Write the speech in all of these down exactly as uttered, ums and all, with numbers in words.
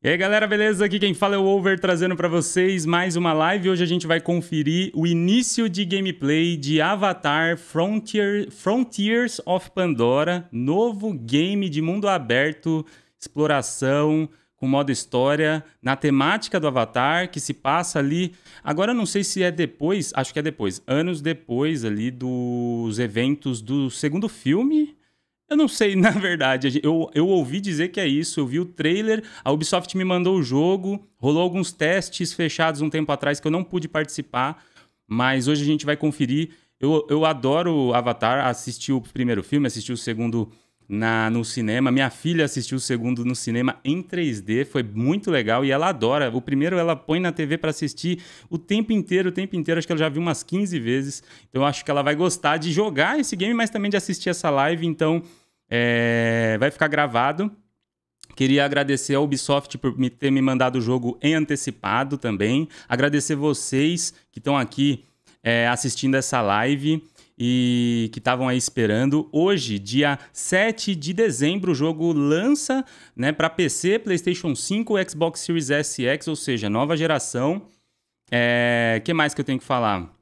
E aí galera, beleza? Aqui quem fala é o Over, trazendo pra vocês mais uma live. Hoje a gente vai conferir o início de gameplay de Avatar Frontier, Frontiers of Pandora, novo game de mundo aberto, exploração, com modo história, na temática do Avatar, que se passa ali... Agora eu não sei se é depois, acho que é depois, anos depois ali dos eventos do segundo filme... Eu não sei, na verdade, eu, eu ouvi dizer que é isso, eu vi o trailer, a Ubisoft me mandou o jogo, rolou alguns testes fechados um tempo atrás que eu não pude participar, mas hoje a gente vai conferir. Eu, eu adoro Avatar, assisti o primeiro filme, assisti o segundo na, no cinema, minha filha assistiu o segundo no cinema em três D, foi muito legal e ela adora. O primeiro ela põe na T V para assistir o tempo inteiro, o tempo inteiro, acho que ela já viu umas quinze vezes, então eu acho que ela vai gostar de jogar esse game, mas também de assistir essa live, então... É, vai ficar gravado. Queria agradecer ao Ubisoft por me ter me mandado o jogo em antecipado também. Agradecer vocês que estão aqui é, assistindo essa live e que estavam aí esperando. Hoje, dia sete de dezembro, o jogo lança, né, para P C, PlayStation cinco, Xbox Series S e X, ou seja, nova geração. O é, que mais que eu tenho que falar?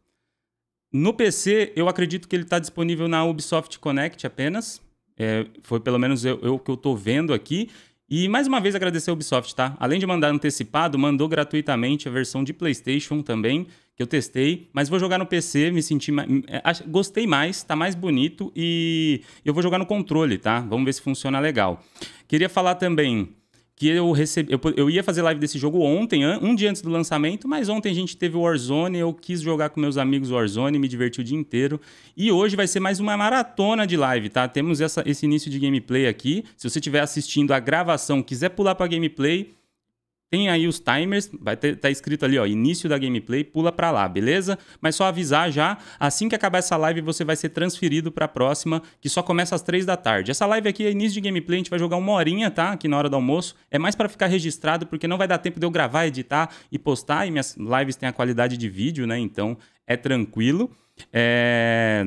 No P C, eu acredito que ele está disponível na Ubisoft Connect apenas. É, foi pelo menos eu, eu que eu tô vendo aqui. E mais uma vez agradecer a Ubisoft, tá? Além de mandar antecipado, mandou gratuitamente a versão de PlayStation também, que eu testei. Mas vou jogar no P C, me senti... Gostei mais, tá mais bonito e eu vou jogar no controle, tá? Vamos ver se funciona legal. Queria falar também... que eu recebi, eu, eu ia fazer live desse jogo ontem, um dia antes do lançamento, mas ontem a gente teve o Warzone, eu quis jogar com meus amigos o Warzone, me diverti o dia inteiro. E hoje vai ser mais uma maratona de live, tá? Temos essa, esse início de gameplay aqui. Se você estiver assistindo a gravação, quiser pular para gameplay, tem aí os timers, vai ter, tá escrito ali, ó, início da gameplay, pula pra lá, beleza? Mas só avisar já, assim que acabar essa live, você vai ser transferido pra próxima, que só começa às três da tarde. Essa live aqui é início de gameplay, a gente vai jogar uma horinha, tá? Aqui na hora do almoço. É mais pra ficar registrado, porque não vai dar tempo de eu gravar, editar e postar, e minhas lives têm a qualidade de vídeo, né? Então, é tranquilo. É...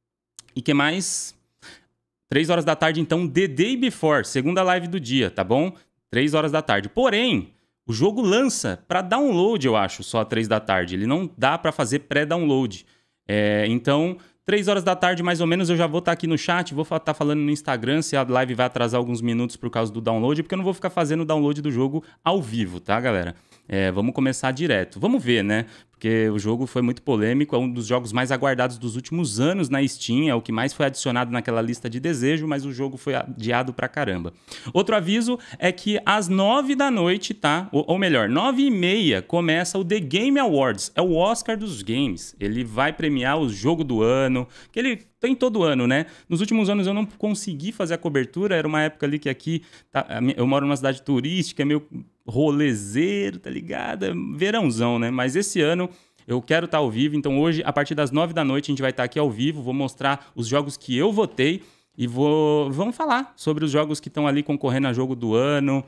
E que mais? três horas da tarde, então, The Day Before, segunda live do dia, tá bom? três horas da tarde. Porém... o jogo lança para download, eu acho, só às três da tarde. Ele não dá para fazer pré-download. É, então, três horas da tarde, mais ou menos, eu já vou estar aqui no chat, vou estar falando no Instagram se a live vai atrasar alguns minutos por causa do download, porque eu não vou ficar fazendo o download do jogo ao vivo, tá, galera? É, vamos começar direto. Vamos ver, né? Porque o jogo foi muito polêmico, é um dos jogos mais aguardados dos últimos anos na Steam, é o que mais foi adicionado naquela lista de desejo, mas o jogo foi adiado pra caramba. Outro aviso é que às nove da noite, tá? Ou, ou melhor, nove e meia começa o The Game Awards, é o Oscar dos games. Ele vai premiar o jogo do ano, que ele tem todo ano, né? Nos últimos anos eu não consegui fazer a cobertura, era uma época ali que aqui, tá, eu moro numa cidade turística, é meio rolezeiro, tá ligado? É verãozão, né? Mas esse ano eu quero estar ao vivo, então hoje, a partir das nove da noite, a gente vai estar aqui ao vivo, vou mostrar os jogos que eu votei e vou... vamos falar sobre os jogos que estão ali concorrendo a jogo do ano,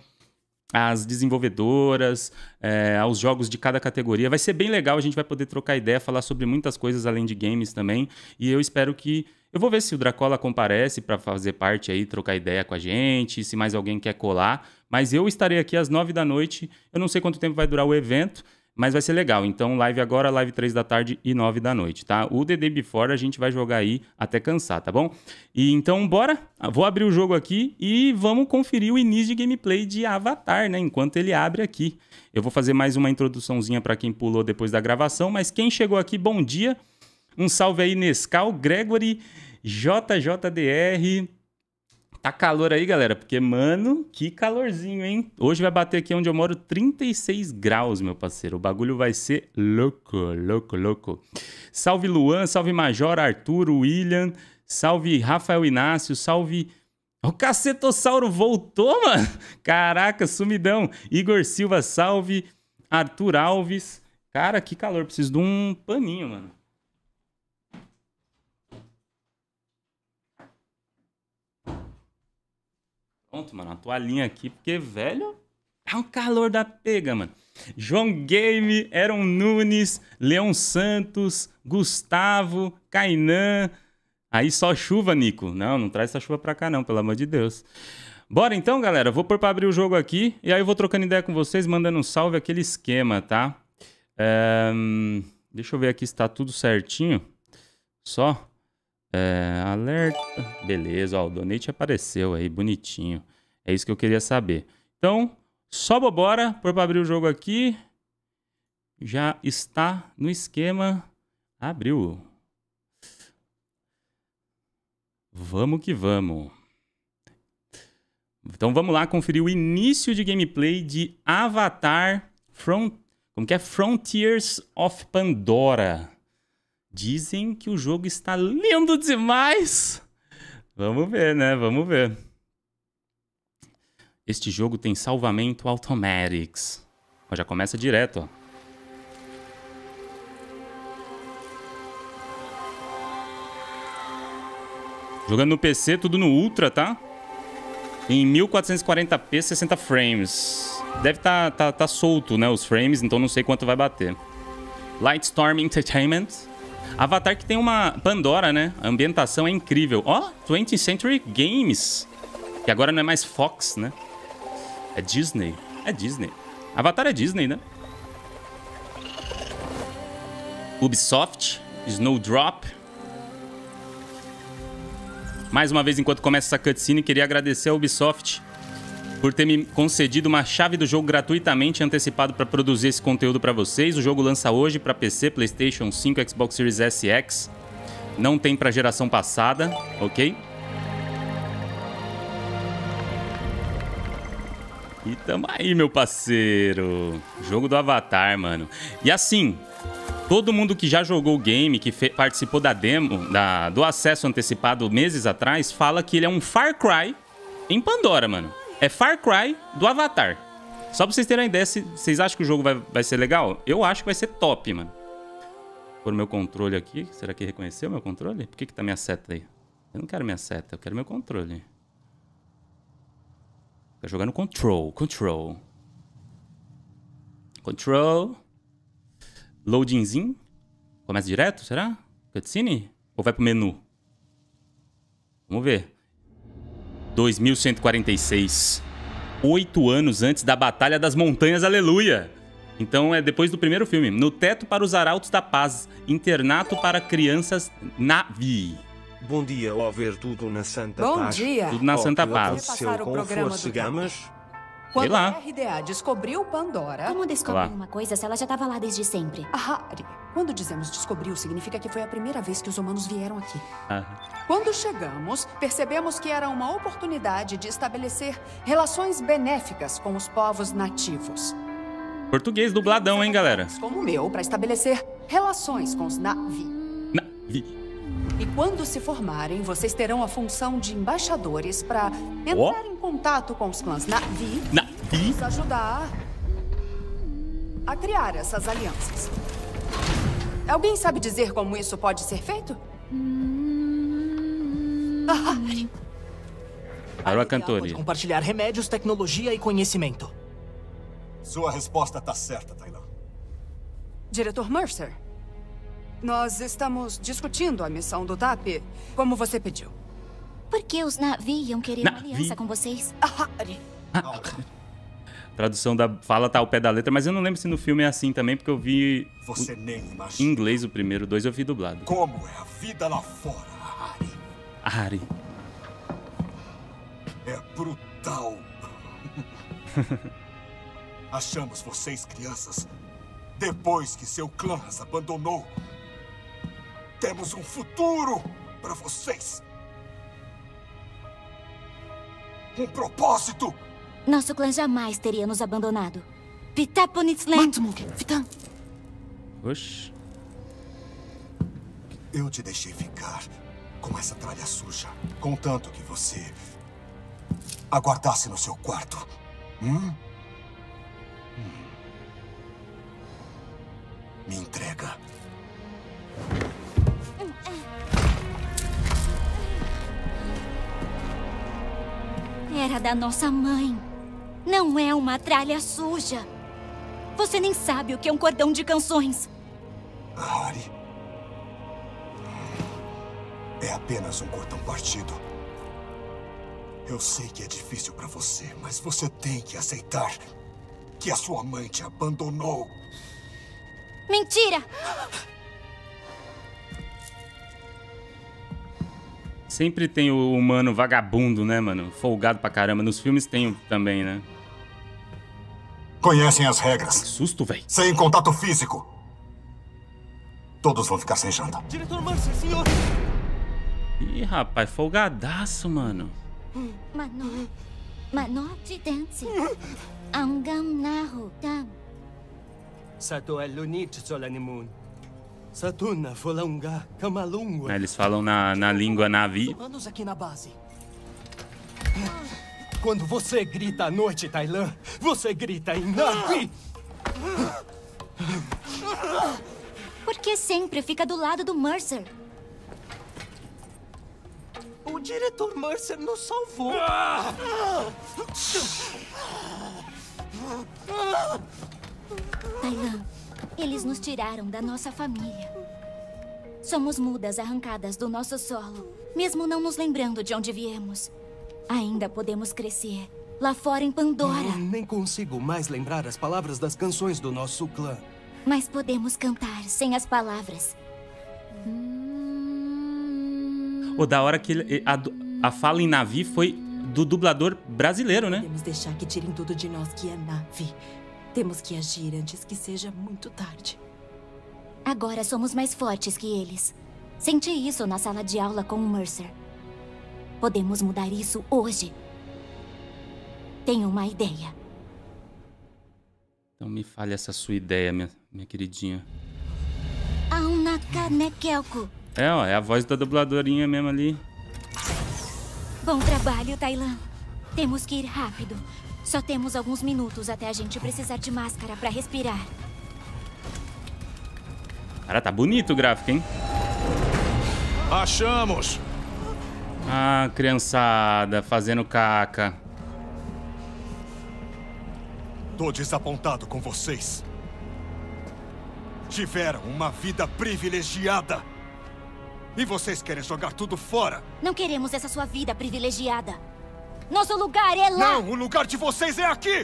as desenvolvedoras, é, aos jogos de cada categoria. Vai ser bem legal, a gente vai poder trocar ideia, falar sobre muitas coisas além de games também, e eu espero que... eu vou ver se o Dracola comparece para fazer parte aí, trocar ideia com a gente, se mais alguém quer colar, mas eu estarei aqui às nove da noite, eu não sei quanto tempo vai durar o evento, mas vai ser legal. Então, live agora, live três da tarde e nove da noite, tá? O The Day Before a gente vai jogar aí até cansar, tá bom? E então, bora! Vou abrir o jogo aqui e vamos conferir o início de gameplay de Avatar, né? Enquanto ele abre aqui. Eu vou fazer mais uma introduçãozinha para quem pulou depois da gravação, mas quem chegou aqui, bom dia! Um salve aí, Nescau, Gregory, J J D R... Tá calor aí, galera, porque, mano, que calorzinho, hein? Hoje vai bater aqui onde eu moro trinta e seis graus, meu parceiro. O bagulho vai ser louco, louco, louco. Salve Luan, salve Major, Arthur, William, salve Rafael Inácio, salve... O Cacetossauro voltou, mano! Caraca, sumidão. Igor Silva, salve. Arthur Alves. Cara, que calor, preciso de um paninho, mano. Pronto, mano, a toalhinha aqui, porque, velho, é um calor da pega, mano. João Game, Aaron Nunes, Leão Santos, Gustavo, Kainan. Aí só chuva, Nico. Não, não traz essa chuva pra cá não, pelo amor de Deus. Bora então, galera. Vou pôr pra abrir o jogo aqui. E aí eu vou trocando ideia com vocês, mandando um salve, aquele esquema, tá? É... Deixa eu ver aqui se tá tudo certinho. Só. É... Alerta. Beleza, ó. O donate apareceu aí, bonitinho. É isso que eu queria saber. Então, só bora. Pôr pra abrir o jogo aqui. Já está no esquema. Abriu. Vamos que vamos. Então vamos lá conferir o início de gameplay de Avatar Front... Como que é? Frontiers of Pandora. Dizem que o jogo está lindo demais. Vamos ver, né? Vamos ver. Este jogo tem salvamento automatics. Ó, já começa direto, ó. Jogando no P C, tudo no Ultra, tá? Em mil quatrocentos e quarenta p, sessenta frames. Deve tá, tá, tá solto, né, os frames, então não sei quanto vai bater. Lightstorm Entertainment. Avatar que tem uma Pandora, né? A ambientação é incrível. Ó, twentieth Century Games. Que agora não é mais Fox, né? É Disney. É Disney. Avatar é Disney, né? Ubisoft. Snowdrop. Mais uma vez, enquanto começa essa cutscene, queria agradecer a Ubisoft por ter me concedido uma chave do jogo gratuitamente antecipado para produzir esse conteúdo para vocês. O jogo lança hoje para P C, PlayStation cinco, Xbox Series S e X. Não tem para geração passada, ok? E tamo aí, meu parceiro. Jogo do Avatar, mano. E assim... Todo mundo que já jogou o game, que participou da demo, da, do acesso antecipado meses atrás, fala que ele é um Far Cry em Pandora, mano. É Far Cry do Avatar. Só pra vocês terem uma ideia, se vocês acham que o jogo vai, vai ser legal? Eu acho que vai ser top, mano. Vou pôr meu controle aqui. Será que reconheceu meu controle? Por que que tá minha seta aí? Eu não quero minha seta, eu quero meu controle. Tô jogando Control, Control. Control... Loadingzinho. Começa direto, será? Cutscene? Ou vai pro menu? Vamos ver. dois mil cento e quarenta e seis. Oito anos antes da Batalha das Montanhas, aleluia! Então é depois do primeiro filme. No teto para os arautos da paz. Internato para crianças Na'vi. Bom dia, ao ver tudo na Santa Bom Paz. Bom dia. Tudo na Santa Paz. Aconteceu com Força Gamas. Quando a R D A descobriu Pandora... Como descobriu uma coisa se ela já estava lá desde sempre? Harry, quando dizemos descobriu, significa que foi a primeira vez que os humanos vieram aqui. Ah. Quando chegamos, percebemos que era uma oportunidade de estabelecer relações benéficas com os povos nativos. Português dubladão, hein, galera? Como o meu, para estabelecer relações com os Na'vi. Na'vi. E quando se formarem, vocês terão a função de embaixadores para entrar oh. em contato com os clãs Na'vi Na'vi? e nos ajudar a criar essas alianças. Alguém sabe dizer como isso pode ser feito? Ah, Para a cantoria. Pode compartilhar remédios, tecnologia e conhecimento. Sua resposta tá certa, Tyler. Diretor Mercer. Nós estamos discutindo a missão do T A P, como você pediu. Por que os Na'vi iam querer Na'vi. uma aliança com vocês? Harry. Ah, tradução da fala tá ao pé da letra, mas eu não lembro se no filme é assim também, porque eu vi Você o... nem em imagina inglês o primeiro, dois eu vi dublado. como é a vida lá fora, Harry. Harry. É brutal. Achamos vocês crianças depois que seu clã as abandonou. Temos um futuro para vocês. Um propósito. Nosso clã jamais teria nos abandonado. Vitaponitsland. Vitan. Oxi. Eu te deixei ficar com essa tralha suja, contanto que você aguardasse no seu quarto. Hum? Me entrega. Era da nossa mãe. Não é uma tralha suja. Você nem sabe o que é um cordão de canções. Harry. É apenas um cordão partido. Eu sei que é difícil pra você, mas você tem que aceitar que a sua mãe te abandonou. Mentira! Sempre tem o humano vagabundo, né, mano? Folgado pra caramba. Nos filmes tem também, né? Conhecem as regras. Que susto, velho. Sem contato físico. Todos vão ficar sem janta. Diretor Mercer, senhor! Ih, rapaz, folgadaço, mano. Mano... Manote dance. Angam nahu tam. Sato elunit solanimun. Satuna folanga kamalungwa. Ah, eles falam na, na língua Navi. Anos aqui na base. Quando você grita à noite, Tailan, você grita em Navi. Por que sempre fica do lado do Mercer? O diretor Mercer nos salvou. Tailan, eles nos tiraram da nossa família. Somos mudas arrancadas do nosso solo, mesmo não nos lembrando de onde viemos. Ainda podemos crescer, lá fora em Pandora. Eu nem consigo mais lembrar as palavras das canções do nosso clã. Mas podemos cantar sem as palavras. O da hora que ele, a, a fala em Navi foi do dublador brasileiro, né? Temos deixar que tirem tudo de nós que é Navi. Temos que agir antes que seja muito tarde. Agora somos mais fortes que eles. Senti isso na sala de aula com o Mercer. Podemos mudar isso hoje. Tenho uma ideia. Então me fale essa sua ideia, minha, minha queridinha. Aunakanekelko. É, ó, é a voz da dubladorinha mesmo ali. Bom trabalho, Tailan. Temos que ir rápido. Só temos alguns minutos até a gente precisar de máscara pra respirar. Cara, tá bonito o gráfico, hein? Achamos! Ah, criançada, fazendo caca. Tô desapontado com vocês. Tiveram uma vida privilegiada. E vocês querem jogar tudo fora? Não queremos essa sua vida privilegiada. Nosso lugar é lá! Não, o lugar de vocês é aqui!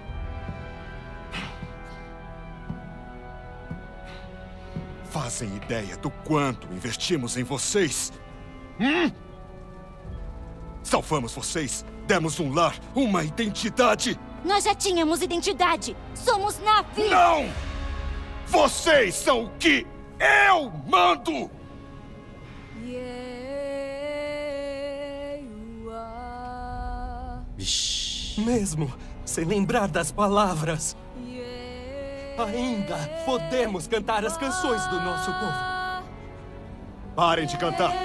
Fazem ideia do quanto investimos em vocês? Hum? Salvamos vocês, demos um lar, uma identidade. Nós já tínhamos identidade. Somos Navi! Não! Vocês são o que eu mando! Vixe. Mesmo sem lembrar das palavras, ainda podemos cantar as canções do nosso povo. Parem de cantar.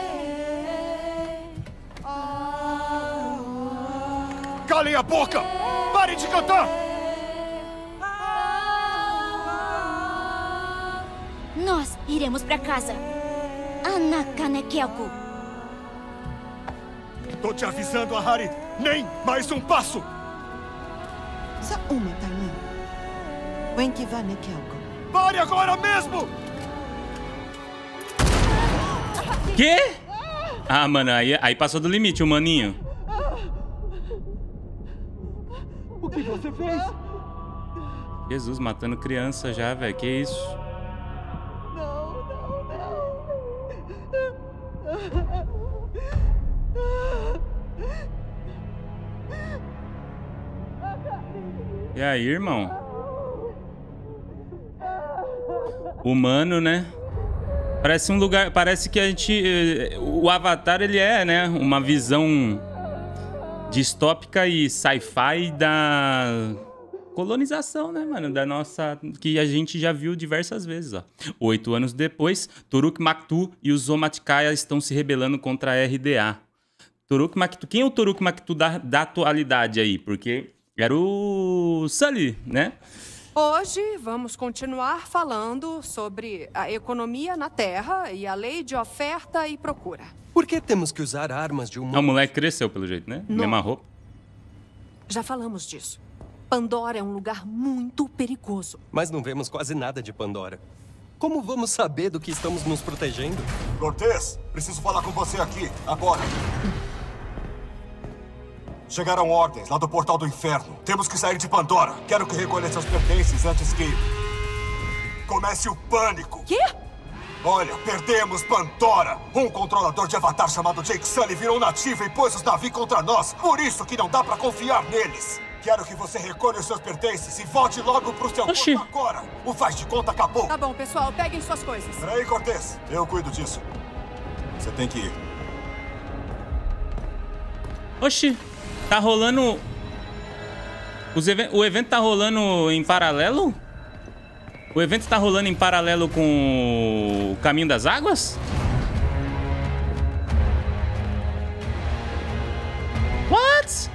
Calem a boca! Parem de cantar! Nós iremos pra casa. Anakanekelko. Tô te avisando, Ahari. Nem mais um passo! Sa uma, Tailan. Wenkivanekelko. Pare agora mesmo! Quê? Ah, mano, aí, aí passou do limite, o maninho. O que você fez? Jesus, matando criança já, velho. Que isso? E aí, irmão? Humano, né? Parece um lugar... Parece que a gente... O Avatar, ele é, né? Uma visão distópica e sci-fi da colonização, né, mano? Da nossa... Que a gente já viu diversas vezes, ó. Oito anos depois, Turuk Maktu e os Zomatkaya estão se rebelando contra a R D A. Turuk Maktu... Quem é o Turuk Maktu da, da atualidade aí? Porque... Era o Sully, né? Hoje vamos continuar falando sobre a economia na Terra e a lei de oferta e procura. Por que temos que usar armas de um... O moleque cresceu, pelo jeito, né? Não. Mesma roupa. Já falamos disso. Pandora é um lugar muito perigoso. Mas não vemos quase nada de Pandora. Como vamos saber do que estamos nos protegendo? Cortez, preciso falar com você aqui, agora. Chegaram ordens lá do Portal do Inferno. Temos que sair de Pandora. Quero que recolha seus pertences antes que comece o pânico. Quê? Olha, perdemos Pandora. Um controlador de Avatar chamado Jake Sully virou nativo e pôs os navios contra nós. Por isso que não dá pra confiar neles. Quero que você recolha os seus pertences e volte logo pro seu Oxi. corpo agora. O faz de conta acabou. Tá bom, pessoal, peguem suas coisas. Peraí, Cortez. Eu cuido disso. Você tem que ir. Oxi, tá rolando... Os even... O evento tá rolando em paralelo? O evento tá rolando em paralelo com o Caminho das Águas? What?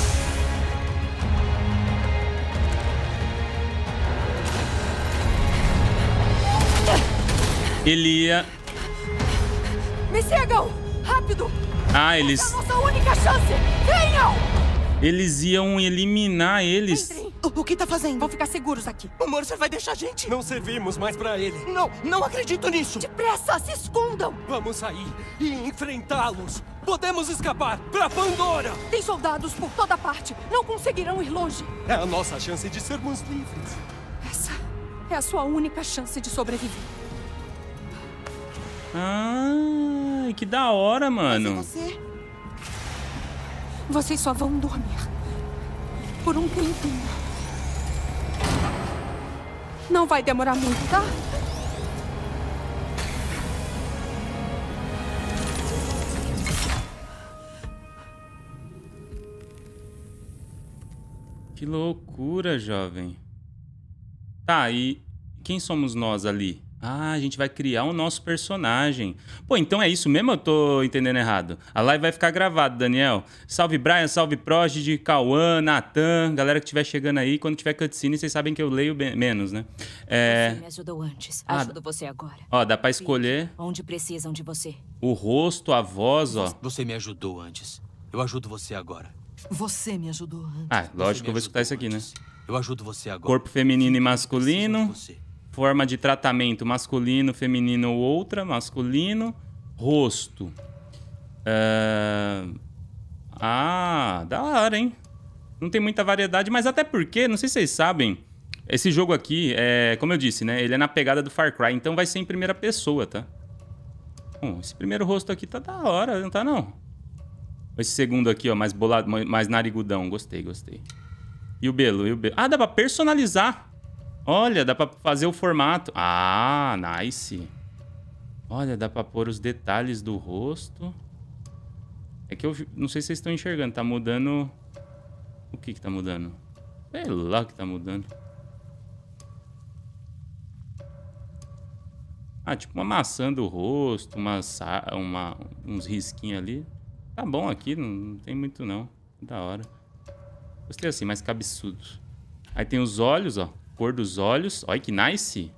Ele ia... Me sigam! Rápido! Ah, Essa eles... é a nossa única chance! Venham! Eles iam eliminar eles. Entrem. O, o que tá fazendo? Vão ficar seguros aqui. O Mercer vai deixar a gente? Não servimos mais pra ele. Não, não acredito nisso. Depressa, se escondam! Vamos sair e enfrentá-los. Podemos escapar pra Pandora. Tem soldados por toda parte. Não conseguirão ir longe. É a nossa chance de sermos livres. Essa é a sua única chance de sobreviver. Ah, que da hora, mano. Você? Vocês só vão dormir. Por um tempinho. Não vai demorar muito, tá? Que loucura, jovem. Tá, e quem somos nós ali? Ah, a gente vai criar o nosso personagem. Pô, então é isso mesmo? Eu tô entendendo errado. A live vai ficar gravada, Daniel. Salve Brian, salve Prodigy, Cauã, Natan, galera que estiver chegando aí. Quando tiver cutscene, vocês sabem que eu leio bem, menos, né? É... Você me ajudou antes. Ah, Ajudo você agora. Ó, dá pra escolher Onde precisam de você. o rosto, a voz, ó. Você me ajudou antes. Eu ajudo você agora. Você me ajudou antes. Ah, Você lógico que me eu vou escutar isso ajudou aqui, né? antes. Eu ajudo você agora. Corpo feminino e masculino. Precisam de você. Forma de tratamento masculino, feminino ou outra, masculino. Rosto. É... Ah, da hora, hein? Não tem muita variedade, mas até porque, não sei se vocês sabem, esse jogo aqui, é, como eu disse, né? Ele é na pegada do Far Cry, então vai ser em primeira pessoa, tá? Bom, esse primeiro rosto aqui tá da hora, não tá não? Esse segundo aqui, ó, mais bolado, mais narigudão. Gostei, gostei. E o Belo, e o Belo. Ah, dá pra personalizar. Olha, dá pra fazer o formato. Ah, nice. Olha, dá pra pôr os detalhes do rosto. É que eu não sei se vocês estão enxergando. Tá mudando... O que que tá mudando? Sei lá o que tá mudando. Ah, tipo uma maçã do rosto, uma, uma, uns risquinhos ali. Tá bom aqui, não, não tem muito não. Da hora. Gostei assim, mais cabeçudo. Aí tem os olhos, ó. Cor dos olhos. Olha que nice.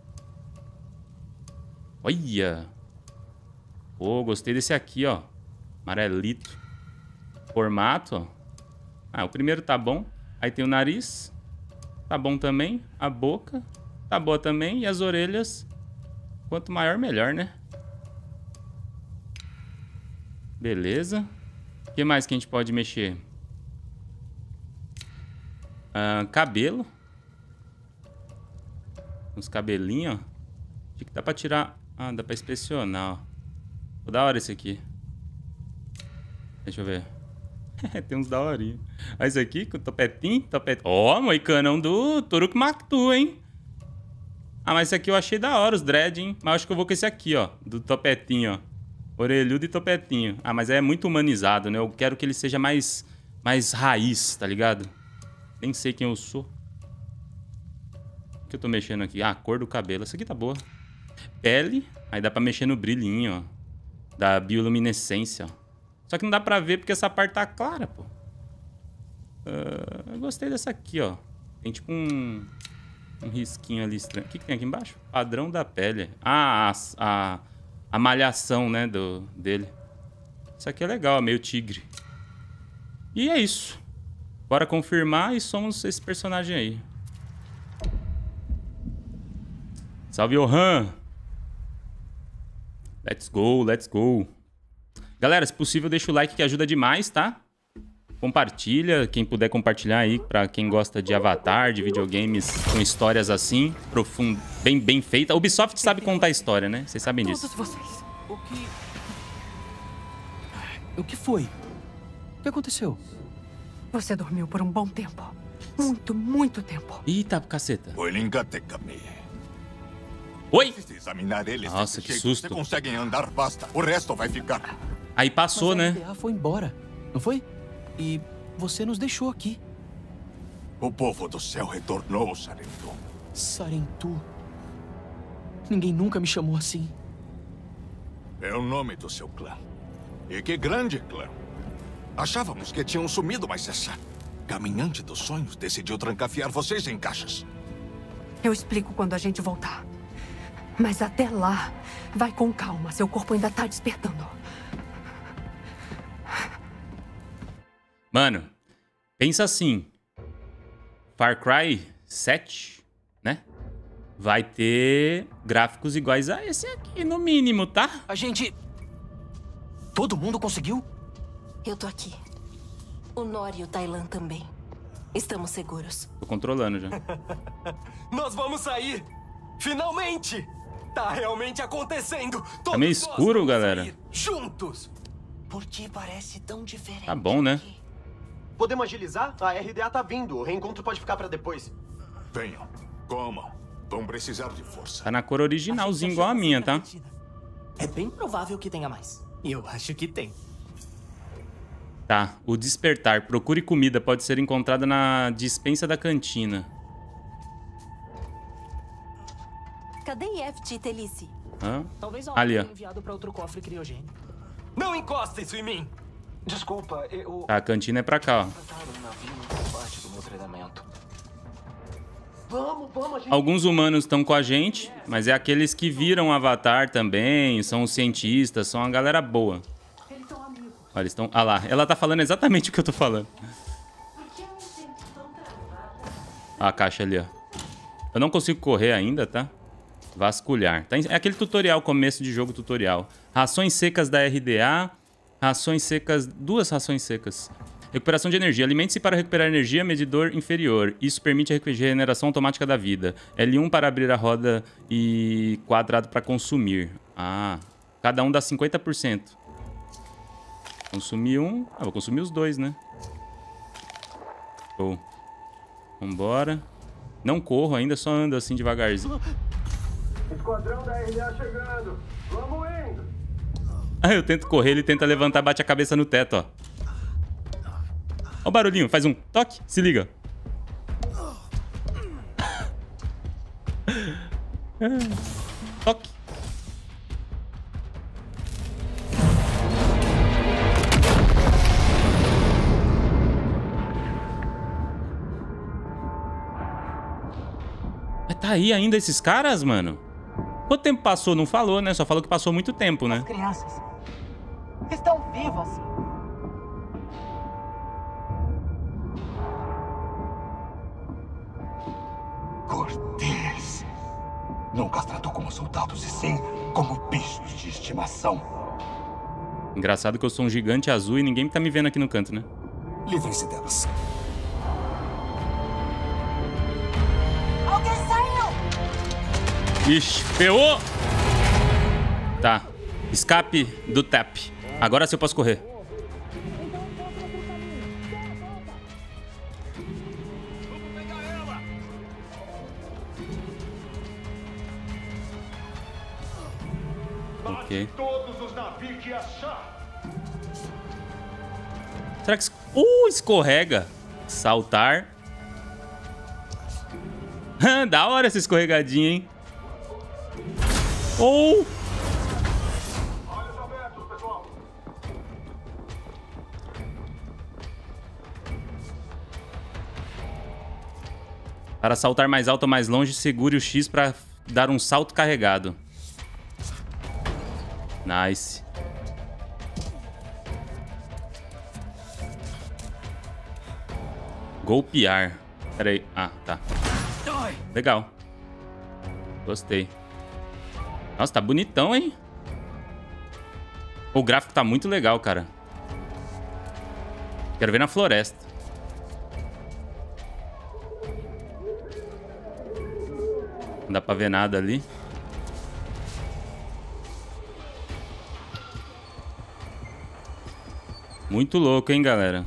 Olha. Pô, gostei desse aqui, ó. Amarelito. Formato, ó. Ah, o primeiro tá bom. Aí tem o nariz. Tá bom também. A boca. Tá boa também. E as orelhas. Quanto maior, melhor, né? Beleza. O que mais que a gente pode mexer? Ah, cabelo. Uns cabelinhos, ó. Acho que dá pra tirar... Ah, dá pra inspecionar, ó. Pô, da hora esse aqui. Deixa eu ver. Tem uns da horinha. Olha esse aqui, com o topetinho. Topet... Ó, oh, moicanão do Turuk Maktu, hein? Ah, mas esse aqui eu achei da hora, os dread, hein? Mas acho que eu vou com esse aqui, ó. Do topetinho, ó. Orelhudo e topetinho. Ah, mas é muito humanizado, né? Eu quero que ele seja mais, mais raiz, tá ligado? Nem sei quem eu sou. O que eu tô mexendo aqui? Ah, a cor do cabelo. Essa aqui tá boa. Pele. Aí dá pra mexer no brilhinho, ó. Da bioluminescência, ó. Só que não dá pra ver porque essa parte tá clara, pô. Uh, eu gostei dessa aqui, ó. Tem tipo um... Um risquinho ali estranho. O que, que tem aqui embaixo? Padrão da pele. Ah, a, a, a malhação, né, do, dele. Isso aqui é legal, é meio tigre. E é isso. Bora confirmar e somos esse personagem aí. Salve, Johan! Let's go, let's go. Galera, se possível, deixa o like que ajuda demais, tá? compartilha, quem puder compartilhar aí pra quem gosta de Avatar, de videogames com histórias assim, profund... bem, bem feita. A Ubisoft sabe contar história, né? Vocês sabem disso. Todos vocês. O que... O que foi? O que aconteceu? Você dormiu por um bom tempo. Muito, muito tempo. Eita, caceta. Oi! Examinar eles. Nossa, que susto. Você conseguem andar, basta. O resto vai ficar. Aí passou, Mas a né? R D A foi embora, não foi? E você nos deixou aqui. O povo do céu retornou, Sarentu. Sarentu. Ninguém nunca me chamou assim. É o nome do seu clã. E que grande clã. Achávamos que tinham sumido, mas essa caminhante dos sonhos decidiu trancafiar vocês em caixas. Eu explico quando a gente voltar. Mas até lá, vai com calma. Seu corpo ainda tá despertando. Mano, pensa assim. Far Cry sete, né? Vai ter gráficos iguais a esse aqui, no mínimo, tá? A gente... Todo mundo conseguiu? Eu tô aqui. O Nor e o Tailan também. Estamos seguros. Tô controlando já. Nós vamos sair! Finalmente! Tá realmente acontecendo! Tá meio escuro, galera. Juntos! Por que parece tão diferente? Tá bom, né? Podemos agilizar? A R D A tá vindo. O reencontro pode ficar pra depois. Venham, comam. Vão precisar de força. Tá na cor originalzinho, igual a minha, tá? É bem provável que tenha mais. E eu acho que tem. Tá, o despertar. Procure comida. Pode ser encontrada na dispensa da cantina. Cadê Yeft e Telice? Hã? Talvez Ali, ó. enviado para outro cofre criogênico. Não encosta isso em mim! Desculpa, eu... Tá, a cantina é pra cá, ó. parte do meu treinamento. Vamos, vamos, a gente... Alguns humanos estão com a gente, mas é aqueles que viram Avatar também, são os cientistas, são uma galera boa. Olha, eles estão... Ah lá, ela tá falando exatamente o que eu tô falando. A caixa ali, ó. Eu não consigo correr ainda, tá? Vasculhar. Tá em... É aquele tutorial, começo de jogo tutorial. Rações secas da R D A. Rações secas... Duas rações secas. Recuperação de energia. Alimente-se para recuperar energia, medidor inferior. Isso permite a regeneração automática da vida. L um para abrir a roda e quadrado para consumir. Ah, cada um dá cinquenta por cento. Consumir um... Ah, vou consumir os dois, né? Show. Vambora. Não corro ainda, só ando assim devagarzinho. Esquadrão da R D A chegando. Vamos indo. Ah, eu tento correr, ele tenta levantar, bate a cabeça no teto, ó. Ó o barulhinho, faz um toque, se liga. Toque. Mas tá aí ainda esses caras, mano? Quanto tempo passou? Não falou, né? Só falou que passou muito tempo, né? As crianças estão vivas. Cortês. Nunca as tratou como soldados e sim como bichos de estimação. Engraçado que eu sou um gigante azul e ninguém tá me vendo aqui no canto, né? Livrem-se delas. Alguém saiu! Ixi, ferrou! Tá. Escape do tap. Agora sim eu posso correr. Ok. Todos os navios que achar. Será que... Uh, escorrega. Saltar. Da hora essa escorregadinha, hein? Ou... Olhos abertos, pessoal. Para saltar mais alto ou mais longe, segure o X para dar um salto carregado. Nice. Golpear. Pera aí. Ah, tá. Legal. Gostei. Nossa, tá bonitão, hein? O gráfico tá muito legal, cara. Quero ver na floresta. Não dá pra ver nada ali. Muito louco, hein, galera?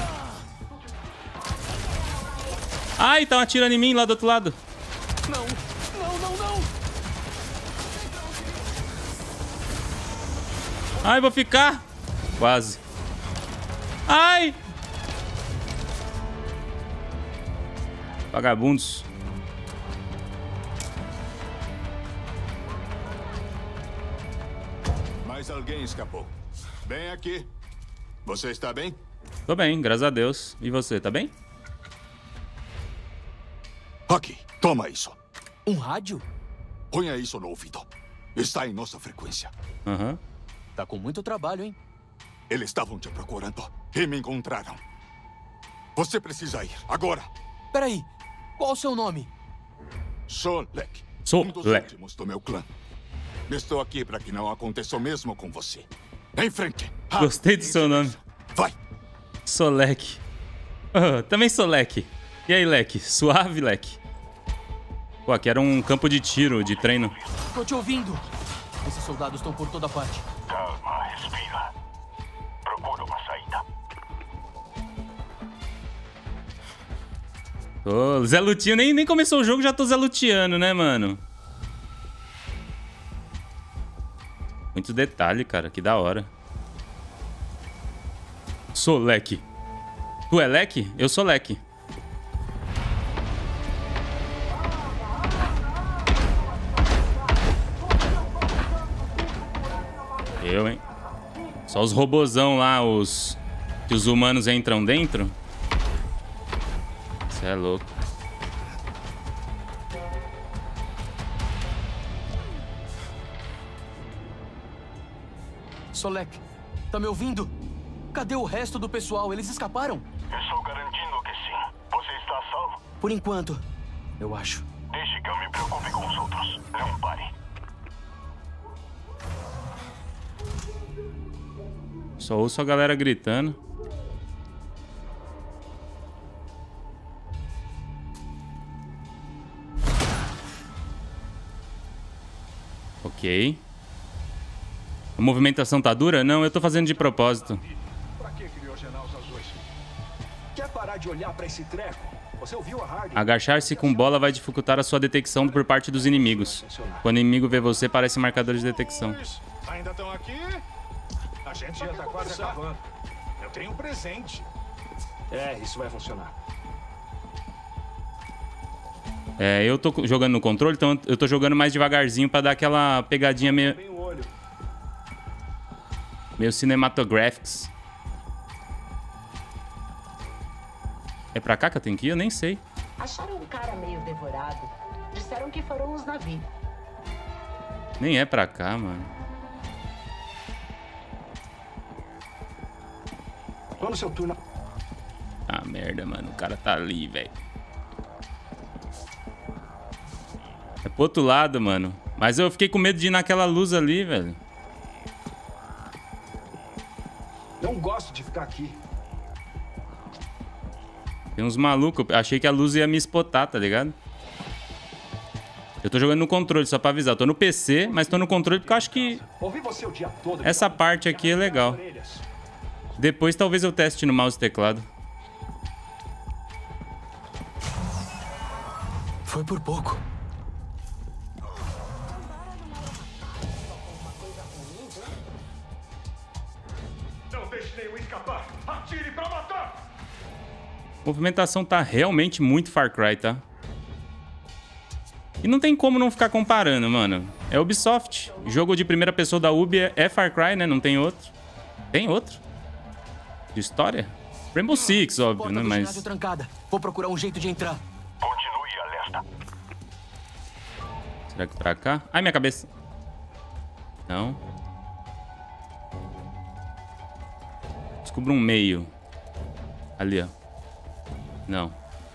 Ai, tá atirando em mim lá do outro lado. Não, não, não, não. Ai, vou ficar. Quase. Ai! Vagabundos. Mais alguém escapou. Bem aqui. Você está bem? Tô bem, graças a Deus. E você, tá bem? Aqui, toma isso. Um rádio? Ponha isso no ouvido. Está em nossa frequência. Aham. Uhum. Tá com muito trabalho, hein? Eles estavam te procurando e me encontraram. Você precisa ir, agora. Peraí, qual o seu nome? Solek. Solek. Um dos últimos do meu clã. Estou aqui para que não aconteça o mesmo com você. Em frente. Gostei do seu nome. Vai. Solek. Oh, também sou Leque. E aí, Leque? Suave, Leque? Pô, aqui era um campo de tiro, de treino. Tô te ouvindo. Esses soldados estão por toda parte. Calma, respira. Procura uma saída. Ô, Zé Lutinho, nem, nem começou o jogo, já tô Zé Lutiano, né, mano? Muito detalhe, cara. Que da hora. Sou Leque. Tu é Leque? Eu sou Leque. Eu, hein? Só os robozão lá, os... que os humanos entram dentro. Isso é louco. Solek, tá me ouvindo? Cadê o resto do pessoal? Eles escaparam? Estou garantindo que sim. Você está salvo? Por enquanto, eu acho. Deixe que eu me preocupe com os outros. Não pare. Só ouço a galera gritando. Ok. A movimentação tá dura? Não, eu tô fazendo de propósito. Pra que criogenar os azuis? Quer parar de olhar pra esse treco? Você ouviu a Hardy? Agachar-se com bola vai dificultar a sua detecção por parte dos inimigos. Quando o inimigo vê você, aparecem marcadores de detecção. Ainda estão aqui? A gente já tá quase acabando. Eu tenho um presente. É, isso vai funcionar. É, eu tô jogando no controle, então eu tô jogando mais devagarzinho pra dar aquela pegadinha meio... meio cinematográficos. É pra cá que eu tenho que ir? Eu nem sei. Acharam um cara meio devorado. Disseram que foram os navios. Nem é pra cá, mano. Quando seu turno... Ah, merda, mano. O cara tá ali, velho. É pro outro lado, mano. Mas eu fiquei com medo de ir naquela luz ali, velho. Não gosto de ficar aqui. Tem uns malucos. Eu achei que a luz ia me spotar, tá ligado? Eu tô jogando no controle, só pra avisar. Eu tô no P C, mas tô no controle porque eu acho que... Ouvi você o dia todo. Essa parte aqui é legal. Depois talvez eu teste no mouse e teclado. Foi por pouco. Não deixe nenhum escapar. Atire pra matar. A movimentação tá realmente muito Far Cry, tá? E não tem como não ficar comparando, mano. É Ubisoft. Jogo de primeira pessoa da Ubi é Far Cry, né? Não tem outro. Tem outro? De história? Rainbow Six, óbvio, né? Mas... trancada. Vou procurar um jeito de entrar. Continue alerta. Será que pra cá? Ai, minha cabeça. Não. Descubra um meio. Ali, ó. Não.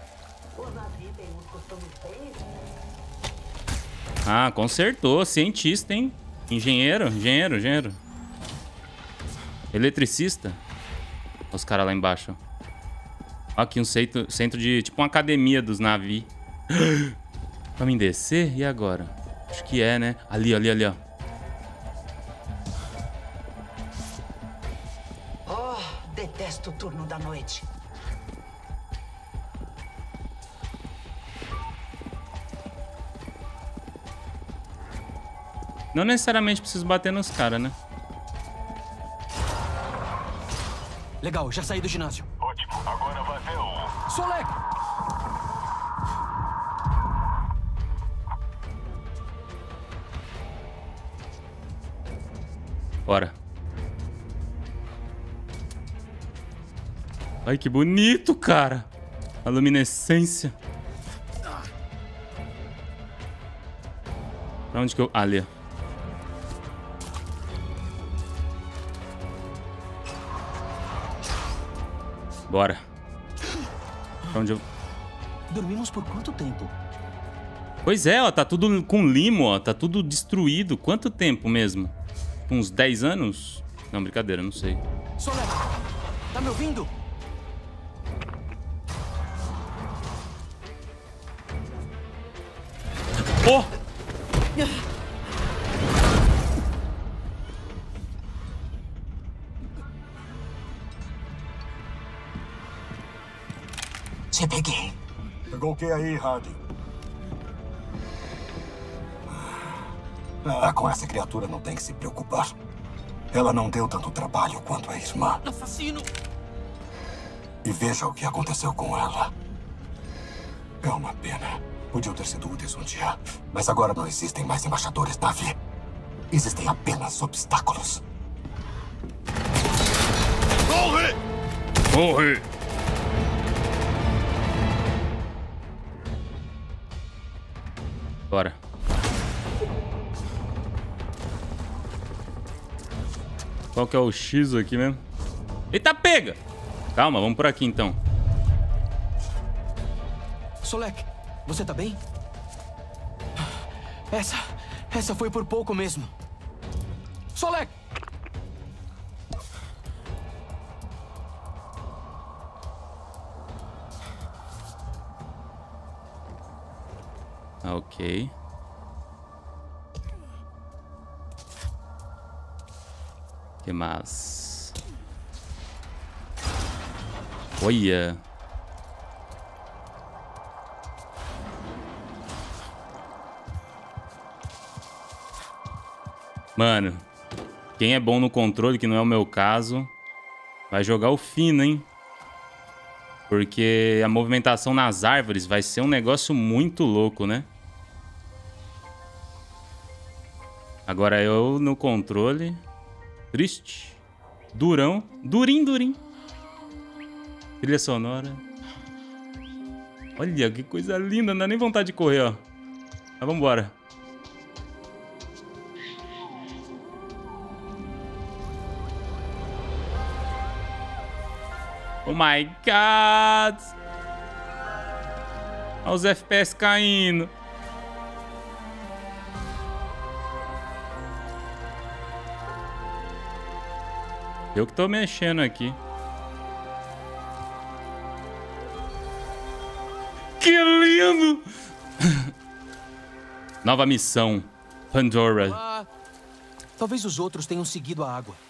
Ah, consertou. Cientista, hein? Engenheiro, engenheiro, engenheiro. Eletricista. Os caras lá embaixo. Aqui um centro, centro de... Tipo uma academia dos navios. Vamos descer? E agora? Acho que é, né? Ali, ali, ali, ó. Oh, detesto o turno da noite. Não necessariamente preciso bater nos caras, né? Legal, já saí do ginásio. Ótimo, agora vai ver o... Solek! Bora. Ai, que bonito, cara. A luminescência. Pra onde que eu... Ali, ó. Bora. Pra onde eu... Dormimos por quanto tempo? Pois é, ó. Tá tudo com limo, ó. Tá tudo destruído. Quanto tempo mesmo? Uns dez anos? Não, brincadeira, não sei. Solek, tá me ouvindo? Oh! Te peguei. Pegou o que aí, Harding? Ah, com essa criatura não tem que se preocupar. Ela não deu tanto trabalho quanto a irmã. Assassino! E veja o que aconteceu com ela. É uma pena. Podiam ter sido úteis um dia. Mas agora não existem mais embaixadores, Navi. Existem apenas obstáculos. Morre! Morre! Bora. Qual que é o X aqui mesmo? Eita, pega! Calma, vamos por aqui então. Solek, você tá bem? Essa... Essa foi por pouco mesmo. Solek! Ok. Que mais? Olha. Mano, quem é bom no controle, que não é o meu caso, vai jogar o fino, hein? Porque a movimentação nas árvores vai ser um negócio muito louco, né? Agora eu no controle... Triste. Durão. Durim, durim. Trilha sonora. Olha, que coisa linda. Não dá nem vontade de correr, ó. Mas vambora. Oh my God. Olha os F P S caindo. Eu que tô mexendo aqui. Que lindo! Nova missão. Pandora. Ah, talvez os outros tenham seguido a água.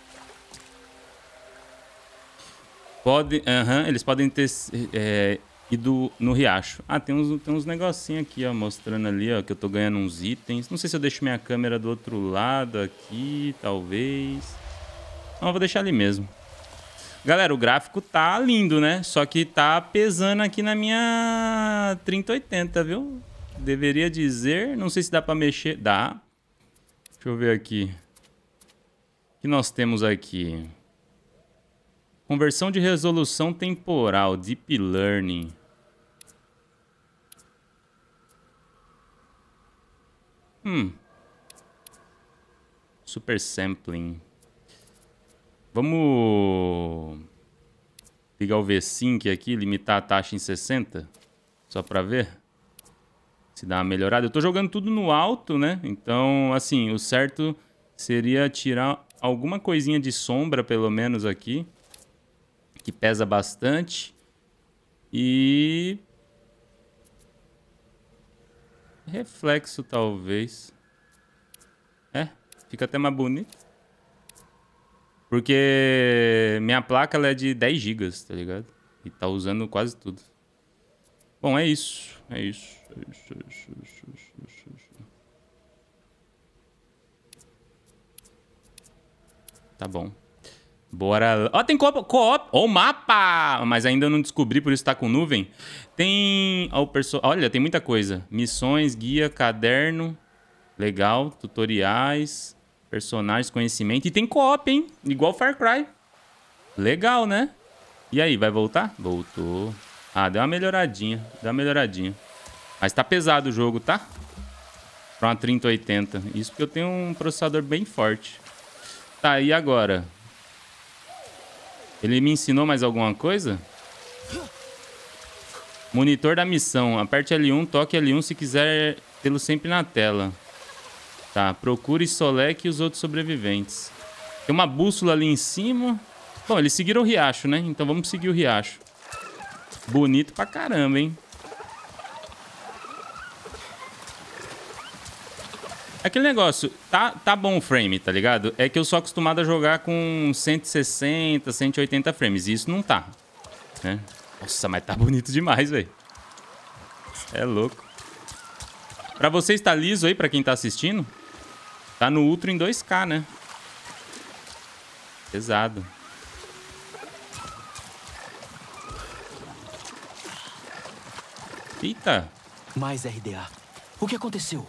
Pode, aham, uh-huh, eles podem ter é, ido no riacho. Ah, tem uns, tem uns negocinhos aqui, ó, mostrando ali, ó, que eu tô ganhando uns itens. Não sei se eu deixo minha câmera do outro lado aqui, talvez. Não, vou deixar ali mesmo. Galera, o gráfico tá lindo, né? Só que tá pesando aqui na minha trinta oitenta, viu? Deveria dizer. Não sei se dá pra mexer. Dá. Deixa eu ver aqui. O que nós temos aqui? Conversão de resolução temporal. Deep Learning. Hum. Super Sampling. Vamos ligar o V-Sync aqui, limitar a taxa em sessenta, só pra ver se dá uma melhorada. Eu tô jogando tudo no alto, né? Então, assim, o certo seria tirar alguma coisinha de sombra, pelo menos aqui, que pesa bastante. E... reflexo, talvez. É, fica até mais bonito. Porque minha placa ela é de dez gigas, tá ligado? E tá usando quase tudo. Bom, é isso. É isso. É isso, é isso, é isso, é isso, é isso. Tá bom. Bora... Ó, tem co-op. Co-op. Ó, o mapa! Mas ainda não descobri, por isso tá com nuvem. Tem... Ó, o perso... Olha, tem muita coisa. Missões, guia, caderno. Legal. Tutoriais. Personagens, conhecimento. E tem co-op, hein? Igual Far Cry. Legal, né? E aí, vai voltar? Voltou. Ah, deu uma melhoradinha. Deu uma melhoradinha. Mas tá pesado o jogo, tá? Pra uma trinta oitenta. Isso porque eu tenho um processador bem forte. Tá, e agora? Ele me ensinou mais alguma coisa? Monitor da missão. Aperte L um, toque L um se quiser tê-lo sempre na tela. Tá, procure Solek e os outros sobreviventes. Tem uma bússola ali em cima. Bom, eles seguiram o riacho, né? Então vamos seguir o riacho. Bonito pra caramba, hein? Aquele negócio, tá, tá bom o frame, tá ligado? É que eu sou acostumado a jogar com cento e sessenta, cento e oitenta frames. E isso não tá, né? Nossa, mas tá bonito demais, velho. É louco. Pra vocês tá liso aí, pra quem tá assistindo? Tá no Ultra em dois K, né? Pesado. Eita. Mais R D A. O que aconteceu?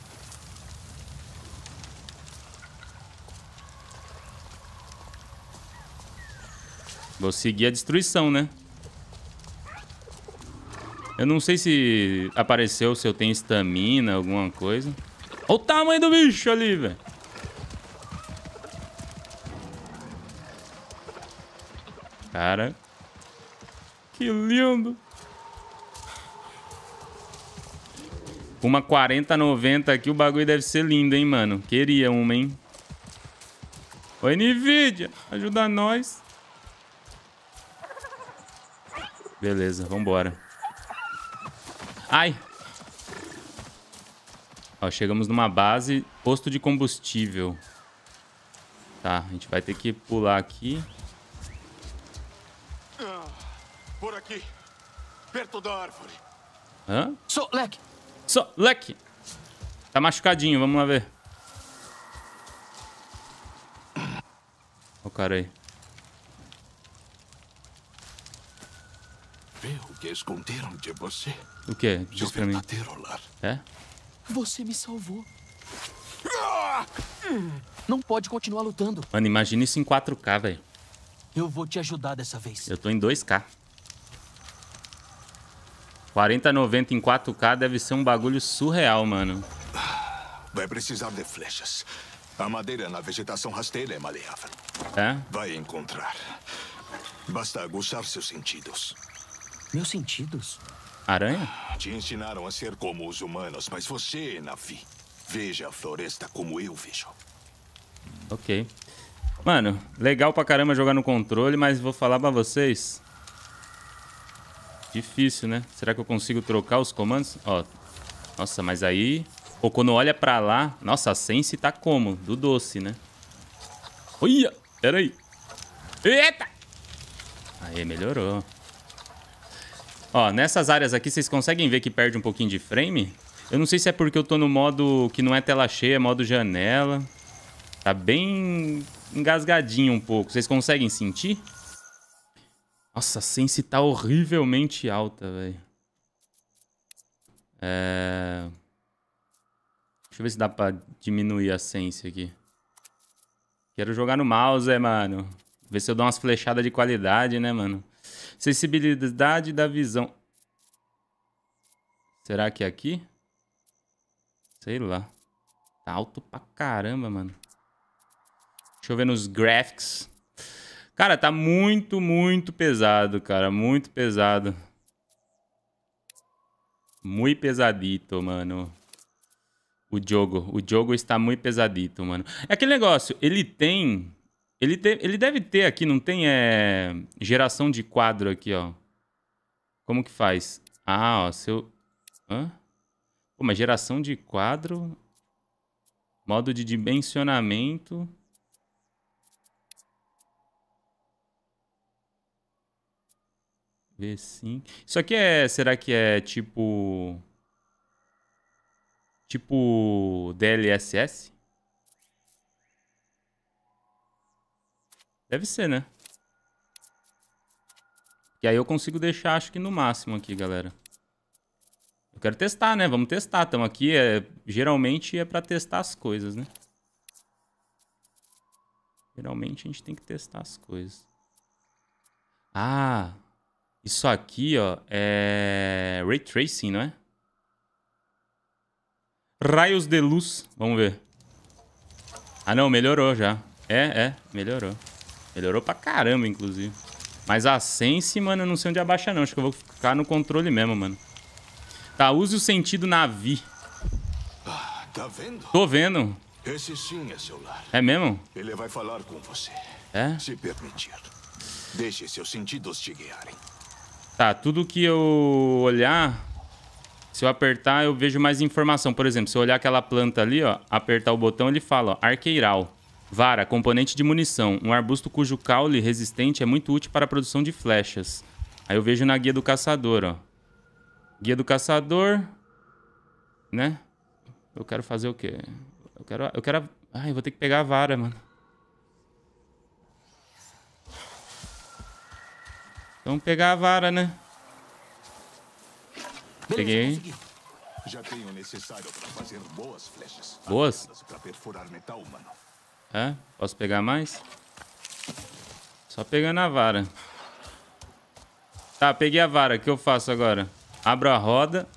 Vou seguir a destruição, né? Eu não sei se apareceu, se eu tenho estamina, alguma coisa. Olha o tamanho do bicho ali, velho. Cara. Que lindo. Uma quarenta noventa aqui, o bagulho deve ser lindo, hein, mano. Queria uma, hein. Oi, Nvidia. Ajuda nós. Beleza, vambora. Ai. Ó, chegamos numa base. Posto de combustível. Tá, a gente vai ter que pular aqui. Por aqui. Perto da árvore. Hã? Solek. Solek. Tá machucadinho, vamos lá ver. Ó o cara aí. Vê o que esconderam de você. O quê? Diz pra mim. Verdadeiro lar. É? Você me salvou. Não pode continuar lutando. Mano, imagina isso em quatro K, velho. Eu vou te ajudar dessa vez. Eu tô em dois K. quarenta noventa em quatro K deve ser um bagulho surreal, mano. Vai precisar de flechas. A madeira na vegetação rasteira é maleável. É? Vai encontrar. Basta aguçar seus sentidos. Meus sentidos? Aranha? Te ensinaram a ser como os humanos, mas você, Navi, veja a floresta como eu vejo. Ok. Mano, legal pra caramba jogar no controle, mas vou falar pra vocês. Difícil, né? Será que eu consigo trocar os comandos? Ó. Nossa, mas aí... Pô, quando olha pra lá... Nossa, a Sense tá como? Do doce, né? Olha! Pera aí. Eita! Aí, melhorou. Ó, nessas áreas aqui, vocês conseguem ver que perde um pouquinho de frame? Eu não sei se é porque eu tô no modo que não é tela cheia, é modo janela. Tá bem engasgadinho um pouco. Vocês conseguem sentir? Nossa, a Sense tá horrivelmente alta, velho. É... Deixa eu ver se dá pra diminuir a Sense aqui. Quero jogar no mouse, é, mano. Ver se eu dou umas flechadas de qualidade, né, mano? Sensibilidade da visão. Será que é aqui? Sei lá. Tá alto pra caramba, mano. Deixa eu ver nos graphics. Cara, tá muito, muito pesado, cara. Muito pesado. Muito pesadito, mano. O jogo. O jogo está muito pesadito, mano. É aquele negócio. Ele tem... Ele, te, ele deve ter aqui, não tem é, geração de quadro aqui, ó. Como que faz? Ah, ó, seu... Hã? Pô, mas geração de quadro... Modo de dimensionamento... V cinco... Isso aqui é... Será que é tipo... Tipo... D L S S? Deve ser, né? E aí eu consigo deixar, acho que no máximo aqui, galera. Eu quero testar, né? Vamos testar. Então aqui, é, geralmente, é pra testar as coisas, né? Geralmente a gente tem que testar as coisas. Ah, isso aqui, ó, é Ray Tracing, não é? Raios de luz. Vamos ver. Ah, não, melhorou já. É, é, melhorou. Melhorou pra caramba, inclusive. Mas a Sense, mano, eu não sei onde abaixa, não. Acho que eu vou ficar no controle mesmo, mano. Tá, use o sentido Navi. Ah, tá vendo? Tô vendo. Esse sim é seu lar. É mesmo? Ele vai falar com você. É? Se permitir. Deixe seus sentidos te guiarem. Tá, tudo que eu olhar... Se eu apertar, eu vejo mais informação. Por exemplo, se eu olhar aquela planta ali, ó, apertar o botão, ele fala, ó, arqueiral. Vara, componente de munição. Um arbusto cujo caule resistente é muito útil para a produção de flechas. Aí eu vejo na guia do caçador, ó. Guia do caçador. Né? Eu quero fazer o quê? Eu quero... Eu quero... Ai, eu vou ter que pegar a vara, mano. Vamos pegar a vara, né? Peguei. Já tenho o necessário para fazer boas flechas. Boas? Para perfurar metal humano. É? Posso pegar mais? Só pegando a vara. Tá, peguei a vara. O que eu faço agora? Abro a roda.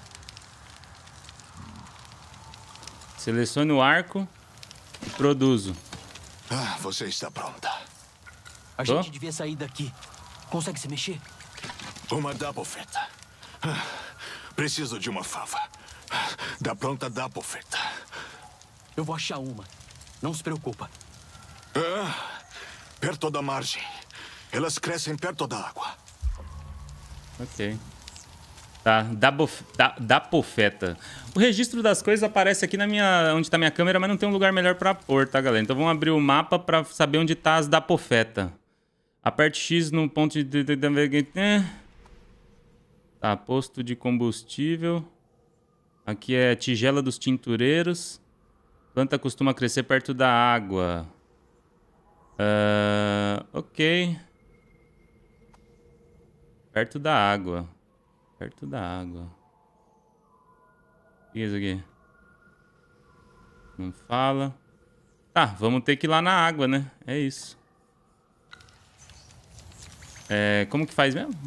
Seleciono o arco. E produzo. Ah, você está pronta. A Tô? gente devia sair daqui. Consegue se mexer? Uma Dabofeta. Ah, preciso de uma fava. Da pronta Dabofeta. Eu vou achar uma. Não se preocupa. Ah, perto da margem. Elas crescem perto da água. Ok. Tá, Dabofeta. O registro das coisas aparece aqui na minha, onde tá minha câmera, mas não tem um lugar melhor pra pôr, tá, galera? Então vamos abrir o mapa pra saber onde tá as Dabofeta. Aperte X no ponto de... Tá, posto de combustível. Aqui é tigela dos tintureiros. Planta costuma crescer perto da água. Uh, ok. Perto da água. Perto da água. O que é isso aqui? Não fala. Tá, vamos ter que ir lá na água, né? É isso. É, como que faz mesmo?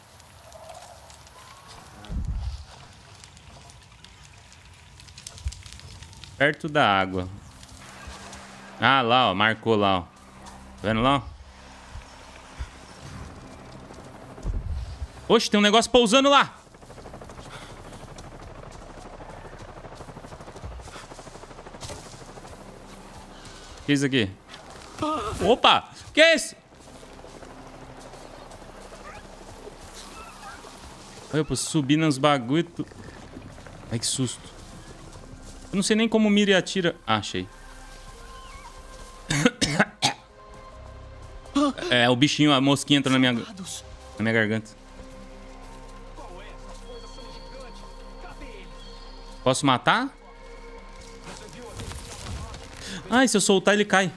Perto da água. Ah, lá, ó. Marcou lá, ó. Tá vendo lá, ó? Oxe, tem um negócio pousando lá. O que é isso aqui? Opa! O que é isso? Olha, eu posso subir nos bagulho. Tu... Ai, que susto. Eu não sei nem como mira e atira. Ah, achei. É, o bichinho, a mosquinha entrou na minha, na minha garganta. Posso matar? Ah, e se eu soltar ele cai.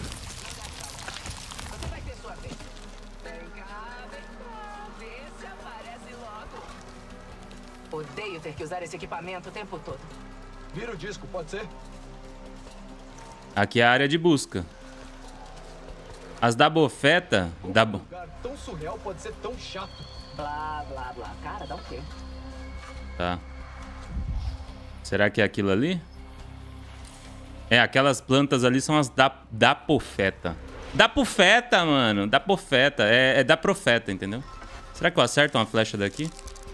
Odeio ter que usar esse equipamento o tempo todo. Vira o disco, pode ser? Aqui é a área de busca. As Dabofeta... Dabo... Um lugar tão surreal pode ser tão chato. Blá, blá, blá. Cara, dá um tempo. Tá. Será que é aquilo ali? É, aquelas plantas ali são as da, Dapofeta. Dapofeta, mano. Dapofeta. É, é da profeta, entendeu? Será que eu acerto uma flecha daqui?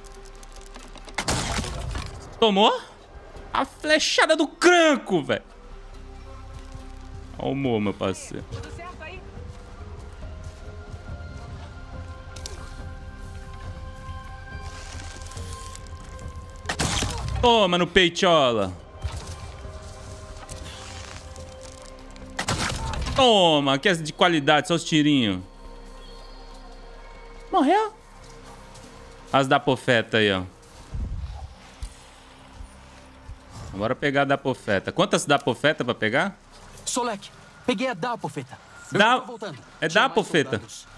Tomou? A flechada do cranco, velho. Olha o Mo, meu parceiro. Toma no peitola. Toma, que é de qualidade, só os tirinhos. Morreu? As da pofeta aí, ó. Bora pegar a da pofeta. Quantas da pofeta pra pegar? Solek, peguei a da pofeta. Eu Da... tô voltando. É da pofeta.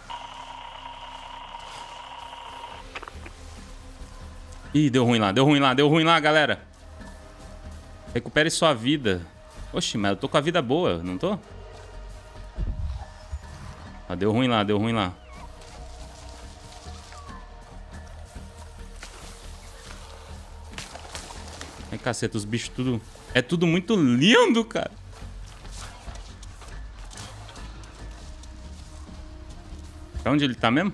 Ih, deu ruim lá, deu ruim lá, deu ruim lá, galera. Recupere sua vida. Oxi, mas eu tô com a vida boa, não tô? Ah, deu ruim lá, deu ruim lá. Ai, caceta, os bichos tudo... É tudo muito lindo, cara. Pra onde ele tá mesmo?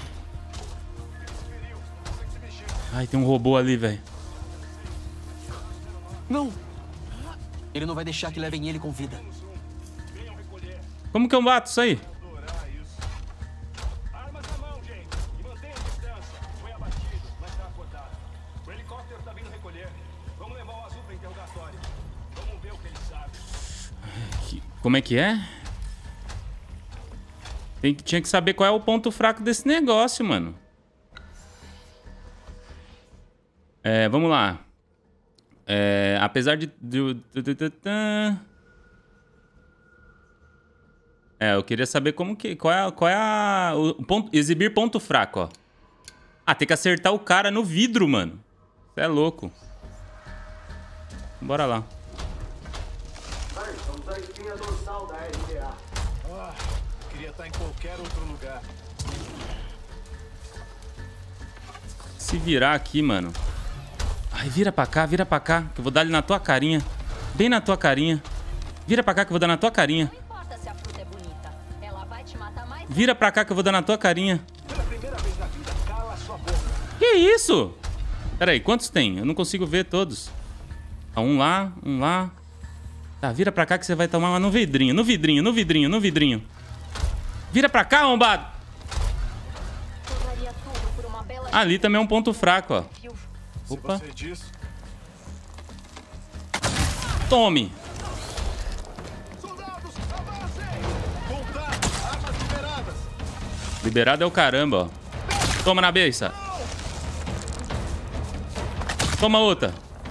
Ai, tem um robô ali, velho. Não! Ele não vai deixar que levem ele com vida. Como que eu bato isso aí? Como é que é? Tem, tinha que saber qual é o ponto fraco desse negócio, mano. É, vamos lá. É, apesar de... É, eu queria saber como que... Qual é, qual é a... O ponto, exibir ponto fraco, ó. Ah, tem que acertar o cara no vidro, mano. Você é louco. Bora lá. Estamos na espinha dorsal da R D A. Ah, queria estar em qualquer outro lugar. Se virar aqui, mano. Ai, vira pra cá, vira pra cá. Que eu vou dar ele na tua carinha. Bem na tua carinha. Vira pra cá que eu vou dar na tua carinha. Não importa se a fruta é bonita. Ela vai te matar mais. Vira pra cá que eu vou dar na tua carinha. Pela primeira vez na vida, cala sua boca. Que isso? Pera aí, quantos tem? Eu não consigo ver todos. Ah, um lá, um lá. Tá, vira pra cá que você vai tomar uma no vidrinho. No vidrinho, no vidrinho, no vidrinho. Vira pra cá, arrombado. Ali também é um ponto fraco, ó. Opa. Tome. Liberado é o caramba, ó. Toma na beça. Toma outra.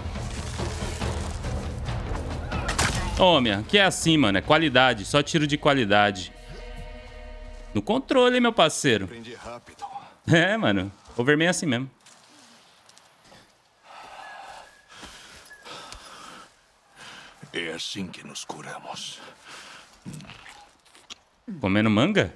Toma, que é assim, mano. É qualidade. Só tiro de qualidade. No controle, meu parceiro. Aprendi rápido. É, mano. Overman é assim mesmo. É assim que nos curamos. Comendo manga?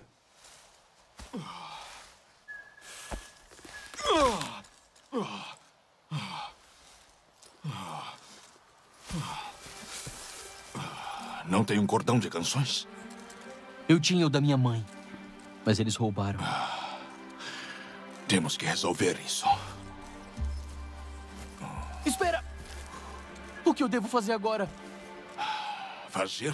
Não tem um cordão de canções? Eu tinha o da minha mãe, mas eles roubaram. Temos que resolver isso. Espera! O que eu devo fazer agora? Fazer?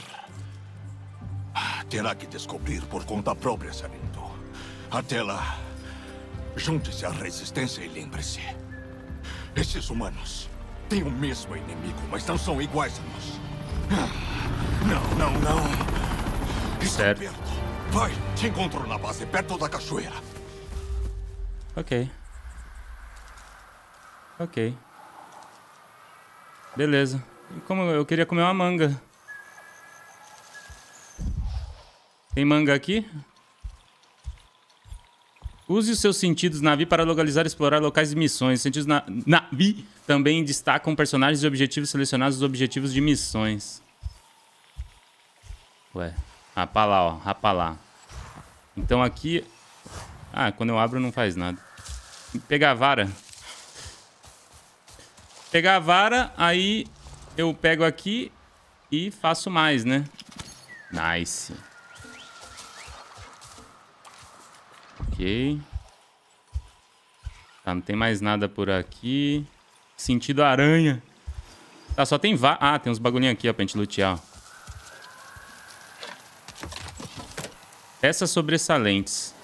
Terá que descobrir por conta própria, Sarento. Até lá, junte-se à resistência e lembre-se. Esses humanos têm o mesmo inimigo, mas não são iguais a nós. Não, não, não. Está Certo. perto. Vai, te encontro na base, perto da cachoeira. Ok. Ok. Beleza. E como eu queria comer uma manga. Tem manga aqui? Use os seus sentidos Navi para localizar e explorar locais de missões. Os sentidos na Navi também destacam personagens e objetivos selecionados dos objetivos de missões. Ué. Ah, pra lá, ó. Ah, pra lá. Então aqui... Ah, quando eu abro não faz nada. Pegar a vara. Pegar a vara, aí eu pego aqui e faço mais, né? Nice. Ok. Tá, não tem mais nada por aqui. Sentido aranha. Tá, só tem vara. Ah, tem uns bagulhinhos aqui, ó, pra gente lutear, ó. Peças sobressalentes.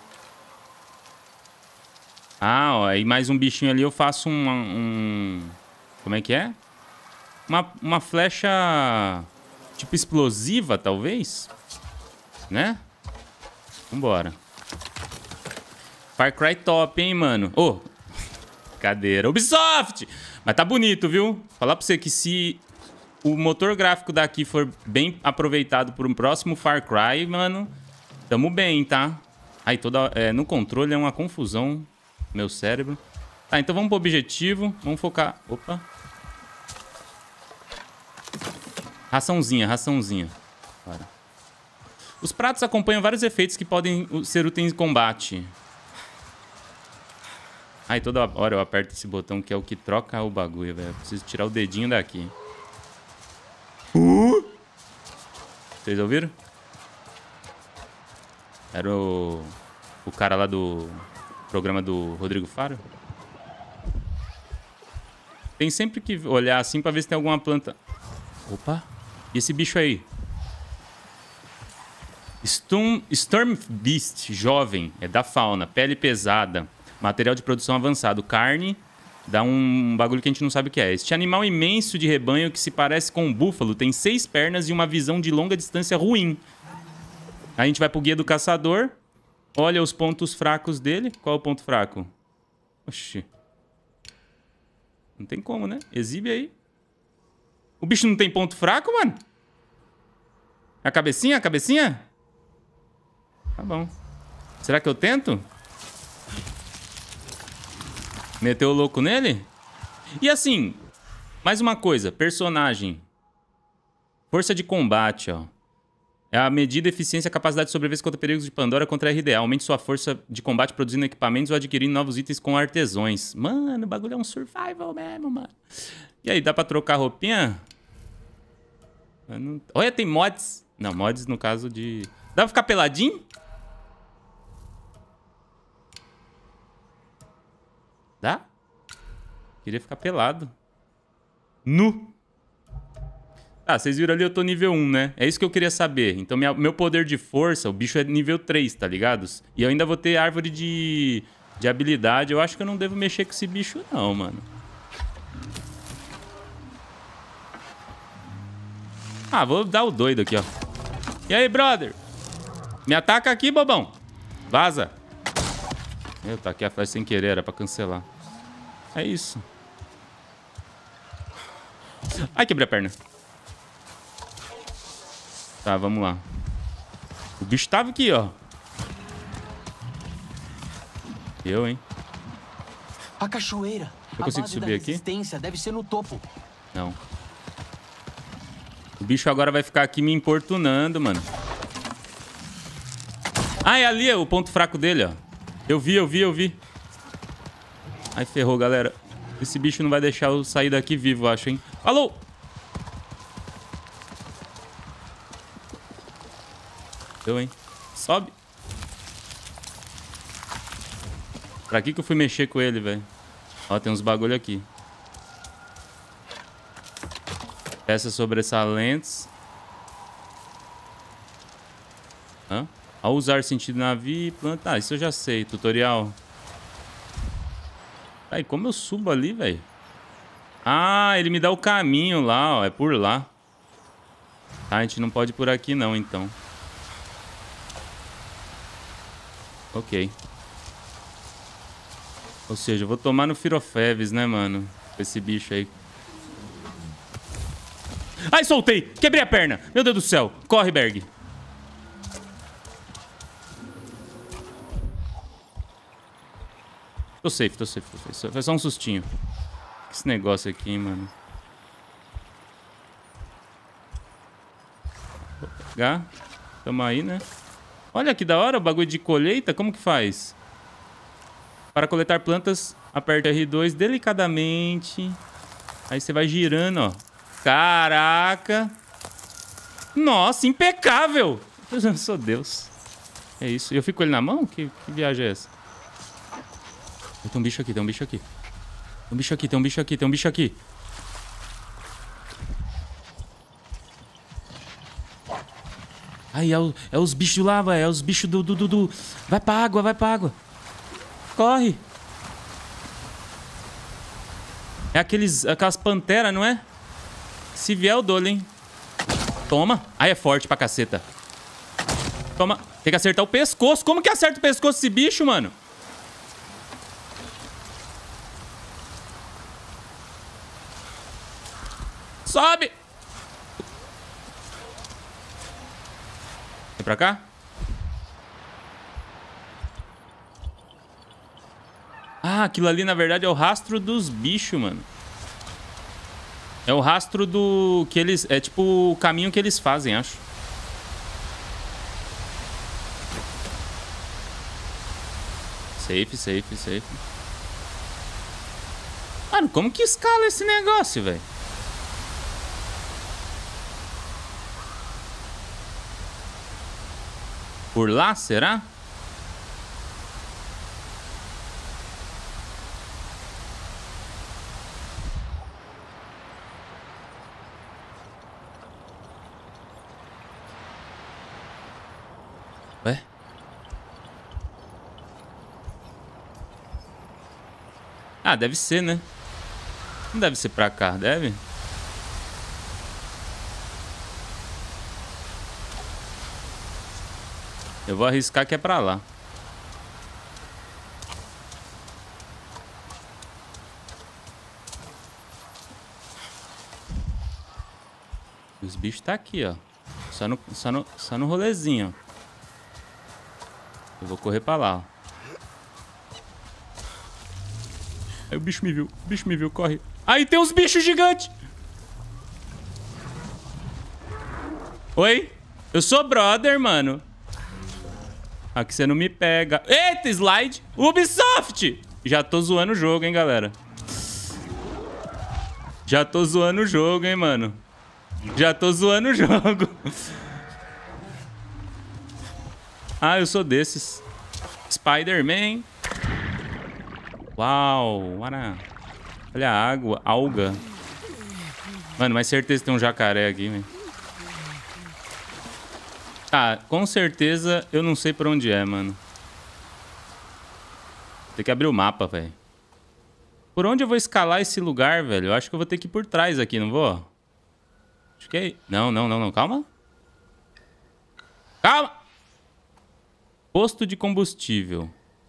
Ah, ó, aí mais um bichinho ali eu faço um, um... como é que é? Uma, uma flecha tipo explosiva, talvez? Né? Vambora. Far Cry top, hein, mano? Ô, oh, cadeira. Ubisoft! Mas tá bonito, viu? Falar pra você que se o motor gráfico daqui for bem aproveitado por um próximo Far Cry, mano, tamo bem, tá? Aí, toda, é, no controle é uma confusão, meu cérebro. Tá, então vamos pro objetivo. Vamos focar... Opa. Raçãozinha, raçãozinha. Bora. Os pratos acompanham vários efeitos que podem ser úteis em combate. Ai, toda hora eu aperto esse botão que é o que troca o bagulho, velho. Preciso tirar o dedinho daqui. Uh! Vocês ouviram? Era o... o cara lá do programa do Rodrigo Faro. Tem sempre que olhar assim pra ver se tem alguma planta... Opa! E esse bicho aí? Storm, Storm Beast, jovem. É da fauna. Pele pesada. Material de produção avançado. Carne. Dá um bagulho que a gente não sabe o que é. Este animal imenso de rebanho que se parece com um búfalo tem seis pernas e uma visão de longa distância ruim. Aí a gente vai pro guia do caçador. Olha os pontos fracos dele. Qual é o ponto fraco? Oxi. Não tem como, né? Exibe aí. O bicho não tem ponto fraco, mano? A cabecinha? A cabecinha? Tá bom. Será que eu tento? Meteu o louco nele? E assim, mais uma coisa. Personagem. Força de combate, ó. É a medida, eficiência e capacidade de sobrevivência contra perigos de Pandora contra R D A. Aumente sua força de combate produzindo equipamentos ou adquirindo novos itens com artesões. Mano, o bagulho é um survival mesmo, mano. E aí, dá pra trocar roupinha? Não... Olha, tem mods. Não, mods no caso de... Dá pra ficar peladinho? Dá? Queria ficar pelado. Nu. Ah, vocês viram ali, eu tô nível um, né? É isso que eu queria saber. Então, minha, meu poder de força, o bicho é nível três, tá ligados? E eu ainda vou ter árvore de, de habilidade. Eu acho que eu não devo mexer com esse bicho, não, mano. Ah, vou dar o doido aqui, ó. E aí, brother? Me ataca aqui, bobão. Vaza. Eu taquei a flecha sem querer, era pra cancelar. É isso. Ai, quebrei a perna. Tá, vamos lá. O bicho tava aqui, ó. Eu, hein? A cachoeira. Eu consigo subir aqui? Deve ser no topo. Não. O bicho agora vai ficar aqui me importunando, mano. Ah, é ali, é o ponto fraco dele, ó. Eu vi, eu vi, eu vi. Ai, ferrou, galera. Esse bicho não vai deixar eu sair daqui vivo, acho, hein? Alô! Deu, hein? Sobe. Pra que que eu fui mexer com ele, velho? Ó, tem uns bagulho aqui. Peças sobressalentes. Hã? Ao usar sentido navio e planta... Ah, isso eu já sei. Tutorial. Ai, como eu subo ali, velho? Ah, ele me dá o caminho lá, ó. É por lá. Tá, a gente não pode ir por aqui não, então. Ok. Ou seja, eu vou tomar no Firofeves, né, mano? Com esse bicho aí. Ai, soltei! Quebrei a perna! Meu Deus do céu! Corre, Berg! Tô safe, tô safe, tô safe. Foi só um sustinho. Esse negócio aqui, hein, mano. Vou pegar. Tamo aí, né? Olha que da hora o bagulho de colheita. Como que faz? Para coletar plantas, aperte R dois delicadamente. Aí você vai girando, ó. Caraca. Nossa, impecável. Eu sou Deus. É isso. Eu fico com ele na mão? Que, que viagem é essa? Tem um bicho aqui, tem um bicho aqui. Tem um bicho aqui, tem um bicho aqui, tem um bicho aqui. Aí, é, o, é os bichos lá, vai. É os bichos do, do, do, do... Vai pra água, vai pra água. Corre. É aqueles, aquelas panteras, não é? Se vier, eu dou, hein? Toma. Ai, é forte pra caceta. Toma. Tem que acertar o pescoço. Como que acerta o pescoço desse bicho, mano? Sobe. Vem pra cá. Ah, aquilo ali, na verdade, é o rastro dos bichos, mano. É o rastro do... que eles... É tipo o caminho que eles fazem, acho. Safe, safe, safe. Mano, como que escala esse negócio, velho? Por lá, será? Ué? Ah, deve ser, né? Não deve ser pra cá, deve? Eu vou arriscar que é pra lá. Os bichos tá aqui, ó. Só no, só no, só no rolezinho, ó. Eu vou correr pra lá, ó. Aí o bicho me viu. O bicho me viu, corre. Aí tem uns bichos gigantes. Oi? Eu sou brother, mano. Aqui você não me pega. Eita, slide. Ubisoft. Já tô zoando o jogo, hein, galera. Já tô zoando o jogo, hein, mano. Já tô zoando o jogo. Ah, eu sou desses. Spider-Man. Uau. Olha a água. Alga. Mano, mas certeza que tem um jacaré aqui, velho. Tá, com certeza eu não sei pra onde é, mano. Tem que abrir o mapa, velho. Por onde eu vou escalar esse lugar, velho? Eu acho que eu vou ter que ir por trás aqui, não vou? Acho que é... Não, não, não, não. Calma. Calma! Posto de combustível.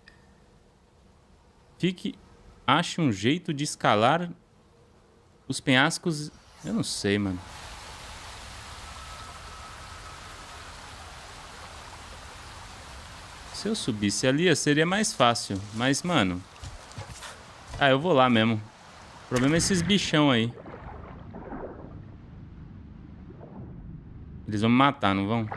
Fique... Ache um jeito de escalar os penhascos... Eu não sei, mano. Se eu subisse ali, seria mais fácil. Mas, mano... Ah, eu vou lá mesmo. O problema é esses bichão aí. Eles vão me matar, não vão?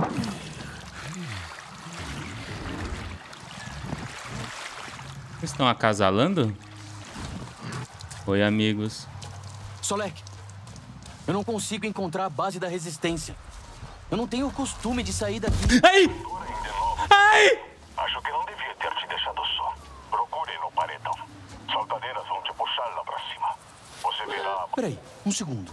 Eles estão acasalando? Oi, amigos. Solek, eu não consigo encontrar a base da resistência. Eu não tenho o costume de sair daqui. Ai! Ai! Acho que não devia ter te deixado só. Procure no paredão. Saltadeiras vão te puxar lá pra cima. Você verá... Peraí, um segundo.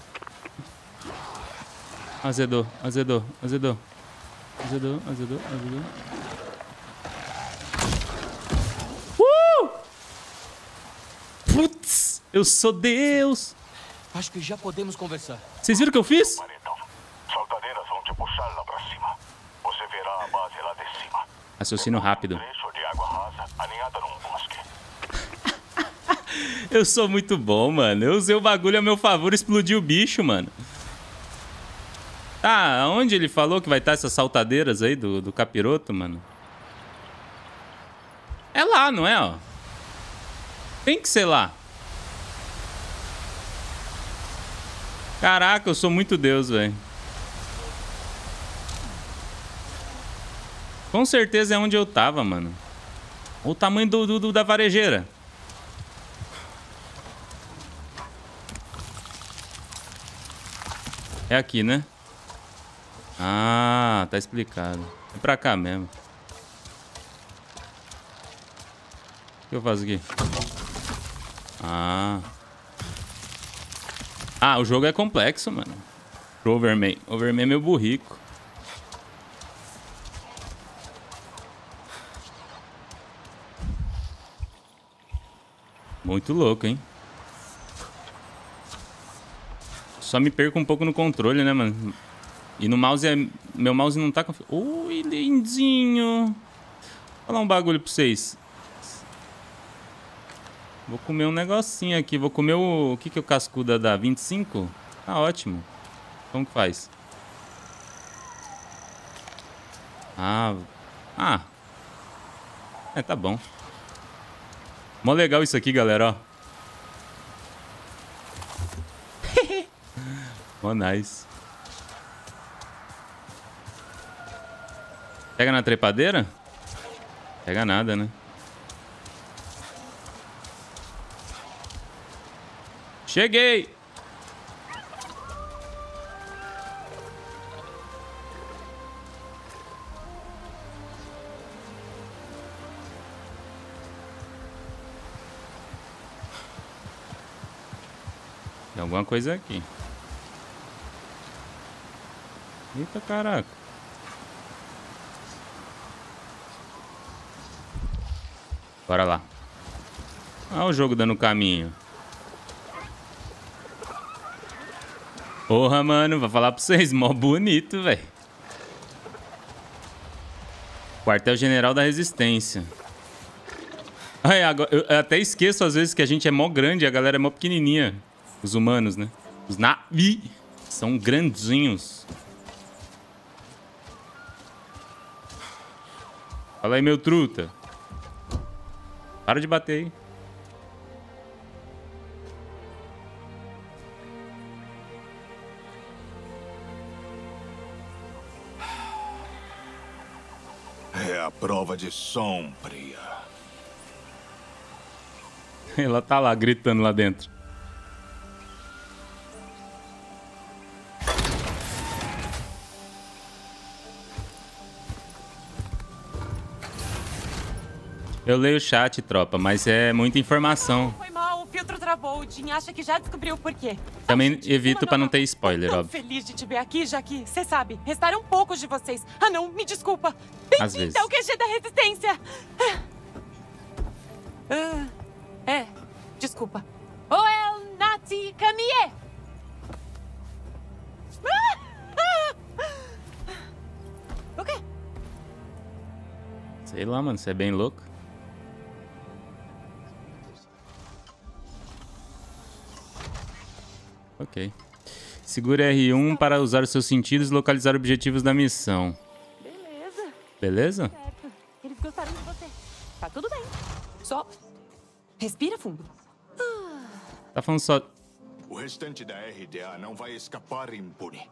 Azedou, azedou, azedou. Azedou, azedou, azedou. Uh! Putz, eu sou Deus. Acho que já podemos conversar. Vocês viram o que eu fiz? Saltadeiras vão te puxar lá pra cima. Você verá a base lá de cima. Raciocínio rápido. Trecho de água rasa, alinhada num bosque. Eu sou muito bom, mano. Eu usei o bagulho a meu favor e explodi o bicho, mano. Tá, onde ele falou que vai estar essas saltadeiras aí do, do capiroto, mano? É lá, não é, ó? Tem que ser lá. Caraca, eu sou muito Deus, velho. Com certeza é onde eu tava, mano. Olha o tamanho do, do, da varejeira. É aqui, né? Ah, tá explicado. É pra cá mesmo. O que eu faço aqui? Ah. Ah, o jogo é complexo, mano. Overman. Overman é meu burrico. Muito louco, hein? só me perco um pouco no controle, né, mano? E no mouse, é... meu mouse não tá... Conf... Ui, lindinho. Vou falar um bagulho pra vocês. Vou comer um negocinho aqui. Vou comer o... O que que é o cascuda dá? vinte e cinco? Tá ótimo. Como que faz? Ah... Ah... É, tá bom. Mó legal isso aqui, galera, ó. Mó nice. Pega na trepadeira? Pega nada, né? Cheguei! Tem alguma coisa aqui. Eita, caraca. Bora lá. Olha o jogo dando caminho. Porra, mano, vou falar pra vocês, mó bonito, velho. Quartel-General da Resistência. Ai, agora, eu até esqueço às vezes que a gente é mó grande e a galera é mó pequenininha. Os humanos, né? Os Na'vi são grandinhos. Fala aí, meu truta. Para de bater aí. É a prova de Sombria. Ela tá lá, gritando lá dentro. Eu leio o chat, tropa, mas é muita informação. Foi mal, o filtro travou. O Jin acha que já descobriu o porquê. Também evito pra não ter spoiler, Tô óbvio. feliz de te ver aqui, já que, você sabe, restaram poucos de vocês. Ah, não, me desculpa. Às vezes. Bem-vindo ao Q G da Resistência. Ah, é, desculpa. Oel Nati Kamie. O quê? Sei lá, mano, você é bem louco. Ok. Segure R um para usar os seus sentidos e localizar objetivos da missão. Beleza. Beleza? Certo. Eles gostaram de você. Tá tudo bem. Só respira fundo. Tá falando só... O restante da R D A não vai escapar impune.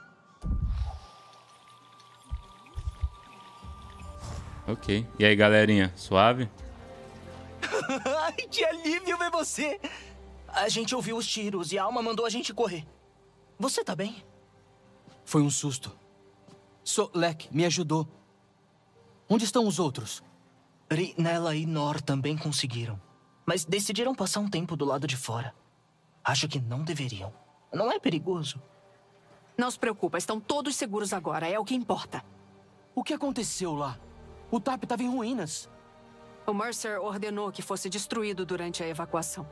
Ok. E aí, galerinha? Suave? Ai, que alívio ver você! A gente ouviu os tiros e a Alma mandou a gente correr. Você tá bem? Foi um susto. Solek me ajudou. Onde estão os outros? Ri, Nella e Nor também conseguiram. Mas decidiram passar um tempo do lado de fora. Acho que não deveriam. Não é perigoso? Não se preocupa, estão todos seguros agora. É o que importa. O que aconteceu lá? O T A P estava em ruínas. O Mercer ordenou que fosse destruído durante a evacuação.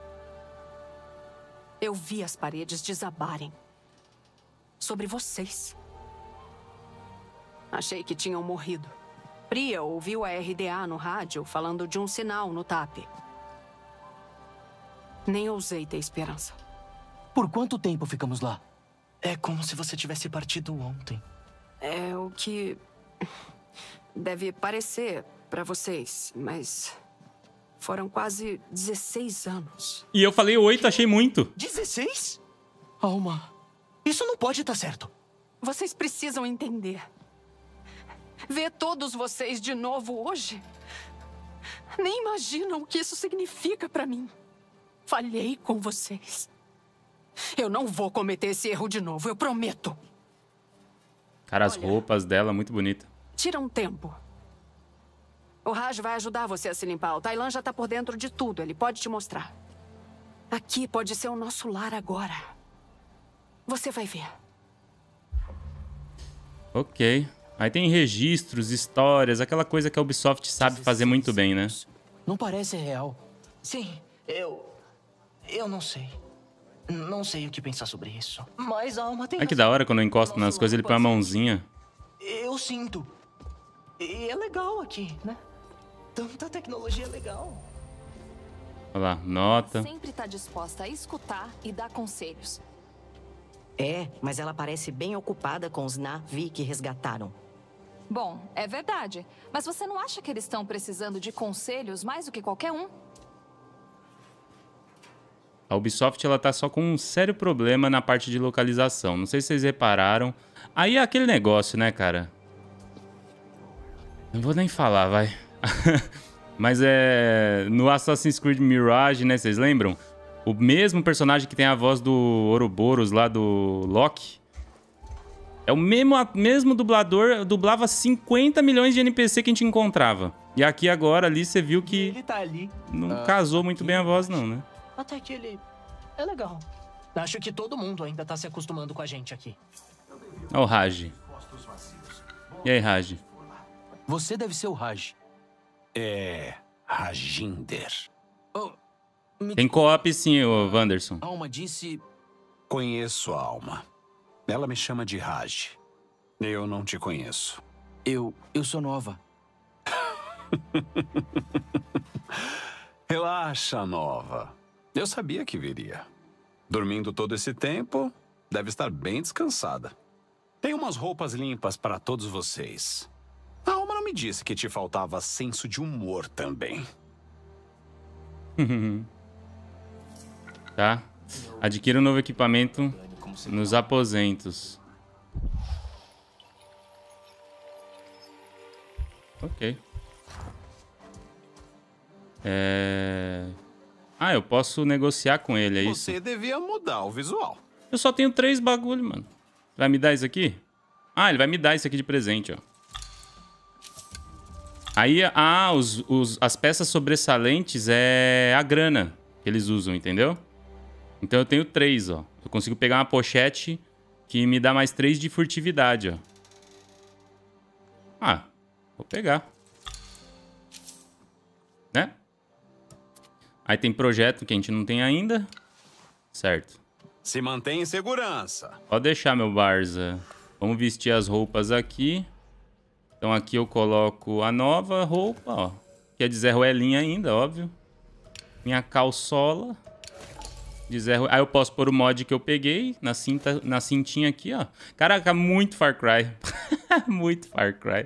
Eu vi as paredes desabarem. Sobre vocês. Achei que tinham morrido. Priya ouviu a R D A no rádio falando de um sinal no T A P. Nem ousei ter esperança. Por quanto tempo ficamos lá? É como se você tivesse partido ontem. É o que deve parecer pra vocês, mas foram quase dezesseis anos. E eu falei oito, achei muito. dezesseis? Alma, isso não pode estar certo. Vocês precisam entender. Ver todos vocês de novo hoje, nem imaginam o que isso significa pra mim. Falhei com vocês. Eu não vou cometer esse erro de novo, eu prometo. Cara, as roupas dela, muito bonita. Tira um tempo. O Raj vai ajudar você a se limpar. O Tailan já tá por dentro de tudo, ele pode te mostrar. Aqui pode ser o nosso lar agora. Você vai ver. Ok. Aí tem registros, histórias, aquela coisa que a Ubisoft sabe fazer muito bem, né? Não parece real. Sim, eu... Eu não sei. Não sei o que pensar sobre isso. Mas a alma tem... Olha que da hora quando eu encosto nas coisas, ele põe a mãozinha. Eu sinto. E é legal aqui, né? Tanta tecnologia legal. Olha lá, nota. Sempre tá disposta a escutar e dar conselhos. É, mas ela parece bem ocupada com os Na'vi que resgataram. Bom, é verdade. Mas você não acha que eles estão precisando de conselhos mais do que qualquer um? A Ubisoft, ela tá só com um sério problema na parte de localização. Não sei se vocês repararam. Aí é aquele negócio, né, cara? Não vou nem falar, vai. Mas é... No Assassin's Creed Mirage, né, vocês lembram? O mesmo personagem que tem a voz do Ouroboros lá do Loki. É o mesmo, mesmo dublador, dublava cinquenta milhões de N P C que a gente encontrava. E aqui agora, ali, você viu que... Ele tá ali. Não Ah, casou muito bem a voz, não, né? Até que ele é legal. Acho que todo mundo ainda tá se acostumando com a gente aqui. Olha o Raj. E aí, Raj? Você deve ser o Raj. É... Rajinder. Oh, Tem co-op sim, ô Wanderson. A Alma disse... Conheço a Alma. Ela me chama de Raj. Eu não te conheço. Eu... eu sou nova. Relaxa, nova. Eu sabia que viria. Dormindo todo esse tempo, deve estar bem descansada. Tem umas roupas limpas para todos vocês. A Alma não me disse que te faltava senso de humor também. Tá. Adquira um novo equipamento nos aposentos. Ok. É... Ah, eu posso negociar com ele, é isso? Você devia mudar o visual. Eu só tenho três bagulho, mano. Vai me dar isso aqui? Ah, ele vai me dar isso aqui de presente, ó. Aí, ah, os, os, as peças sobressalentes é a grana que eles usam, entendeu? Então eu tenho três, ó. Eu consigo pegar uma pochete que me dá mais três de furtividade, ó. Ah, vou pegar. Né? Aí tem projeto que a gente não tem ainda. Certo. Se mantém em segurança. Pode deixar, meu Barza. Vamos vestir as roupas aqui. Então aqui eu coloco a nova roupa, ó. Que é de Zé Ruelinha ainda, óbvio. Minha calçola. De Zé Ruelinha. Aí eu posso pôr o mod que eu peguei na, cinta, na cintinha aqui, ó. Caraca, muito Far Cry. Muito Far Cry.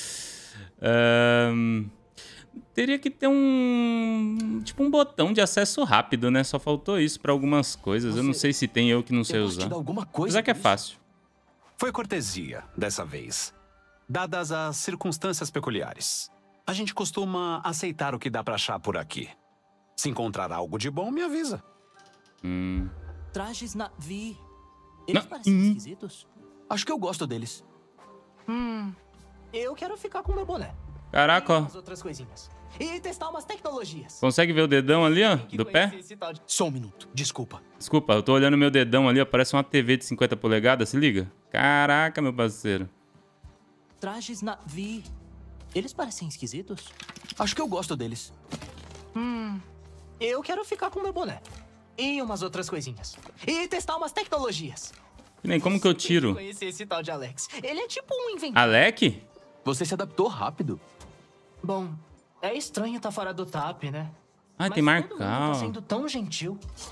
Um, teria que ter um... Tipo um botão de acesso rápido, né? Só faltou isso pra algumas coisas. Você... Eu não sei se tem eu que não sei usar. Alguma coisa Apesar que é fácil. Foi cortesia, dessa vez. Dadas as circunstâncias peculiares. A gente costuma aceitar o que dá pra achar por aqui. Se encontrar algo de bom, me avisa. Hum. Trajes Na'vi. Eles Não. parecem Hum. esquisitos. Acho que eu gosto deles. Hum. Eu quero ficar com meu boné. Caraca, ó. As outras coisinhas. E testar umas tecnologias. Consegue ver o dedão ali, ó? Do pé? De... Só um minuto, desculpa. Desculpa, eu tô olhando meu dedão ali, ó. Parece uma T V de cinquenta polegadas, se liga. Caraca, meu parceiro. Trajes Na'vi. Eles parecem esquisitos. Acho que eu gosto deles. Hum. Eu quero ficar com meu boné. E umas outras coisinhas. E testar umas tecnologias. E nem como que eu tiro? Conheci esse tal de Alex. Ele é tipo um inventor. Alec? Você se adaptou rápido. Bom, é estranho estar fora do T A P, né? Ah, Mas tem todo mundo marcal. tá sendo tão gentil.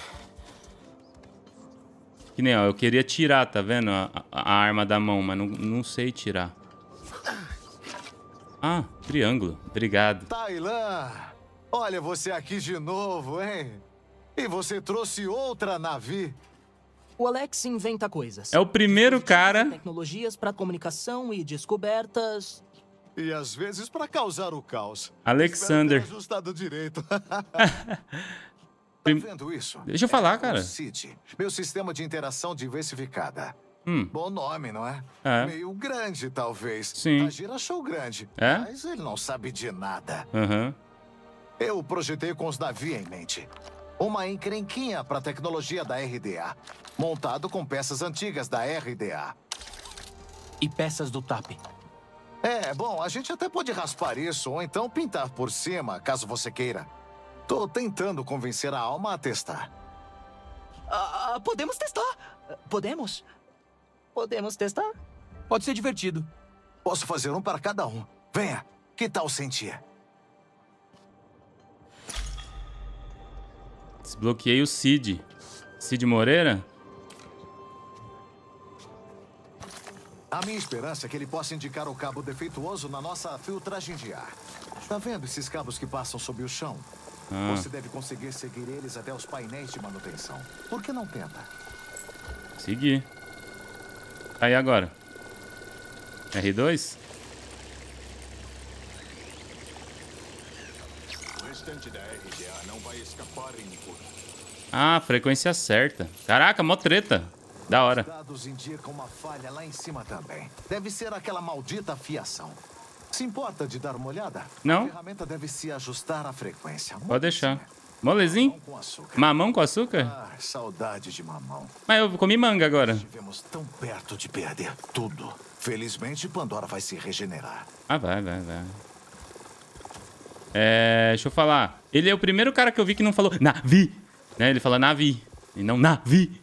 Que nem, ó, eu queria tirar, tá vendo? A, a arma da mão, mas não, não sei tirar. Ah, triângulo. Obrigado. Tailan, olha você aqui de novo, hein? E você trouxe outra Na'vi. O Alex inventa coisas. É o primeiro cara... Tecnologias para comunicação e descobertas. E às vezes para causar o caos. Alexander. Espero ter ajustado direito. Tá vendo isso? Deixa eu falar, É o cara. City, meu sistema de interação diversificada. Hum. Bom nome, não é? É. Meio grande, talvez. Sim. A Gira achou grande. É? Mas ele não sabe de nada. Aham. Eu projetei com os Na'vi em mente. Uma encrenquinha para tecnologia da R D A. Montado com peças antigas da R D A. E peças do T A P. É, bom, a gente até pode raspar isso ou então pintar por cima, caso você queira. Tô tentando convencer a Alma a testar. A, Ah, podemos testar. Podemos? Podemos testar? Pode ser divertido. Posso fazer um para cada um. Venha. Que tal sentir? Desbloqueei o Cid. Cid Moreira? A minha esperança é que ele possa indicar o cabo defeituoso na nossa filtragem de ar. Tá vendo esses cabos que passam sob o chão? Ah. Você deve conseguir seguir eles até os painéis de manutenção. Por que não tenta? Seguir. Aí agora. R dois? O restante da R D A não vai escapar em impuro. Ah, frequência certa. Caraca, mó treta. Da hora. Os dados indicam uma falha lá em cima também. Deve ser aquela maldita fiação. Se importa de dar uma olhada? Não. A ferramenta deve se ajustar à frequência. Pode deixar. Molezinho? Mamão com açúcar? Ah, saudade de mamão. Mas eu comi manga agora. Estivemos tão perto de perder tudo. Felizmente, Pandora vai se regenerar. Ah, vai, vai, vai. É, deixa eu falar. Ele é o primeiro cara que eu vi que não falou Navi. Né? Ele fala Navi. E não Navi.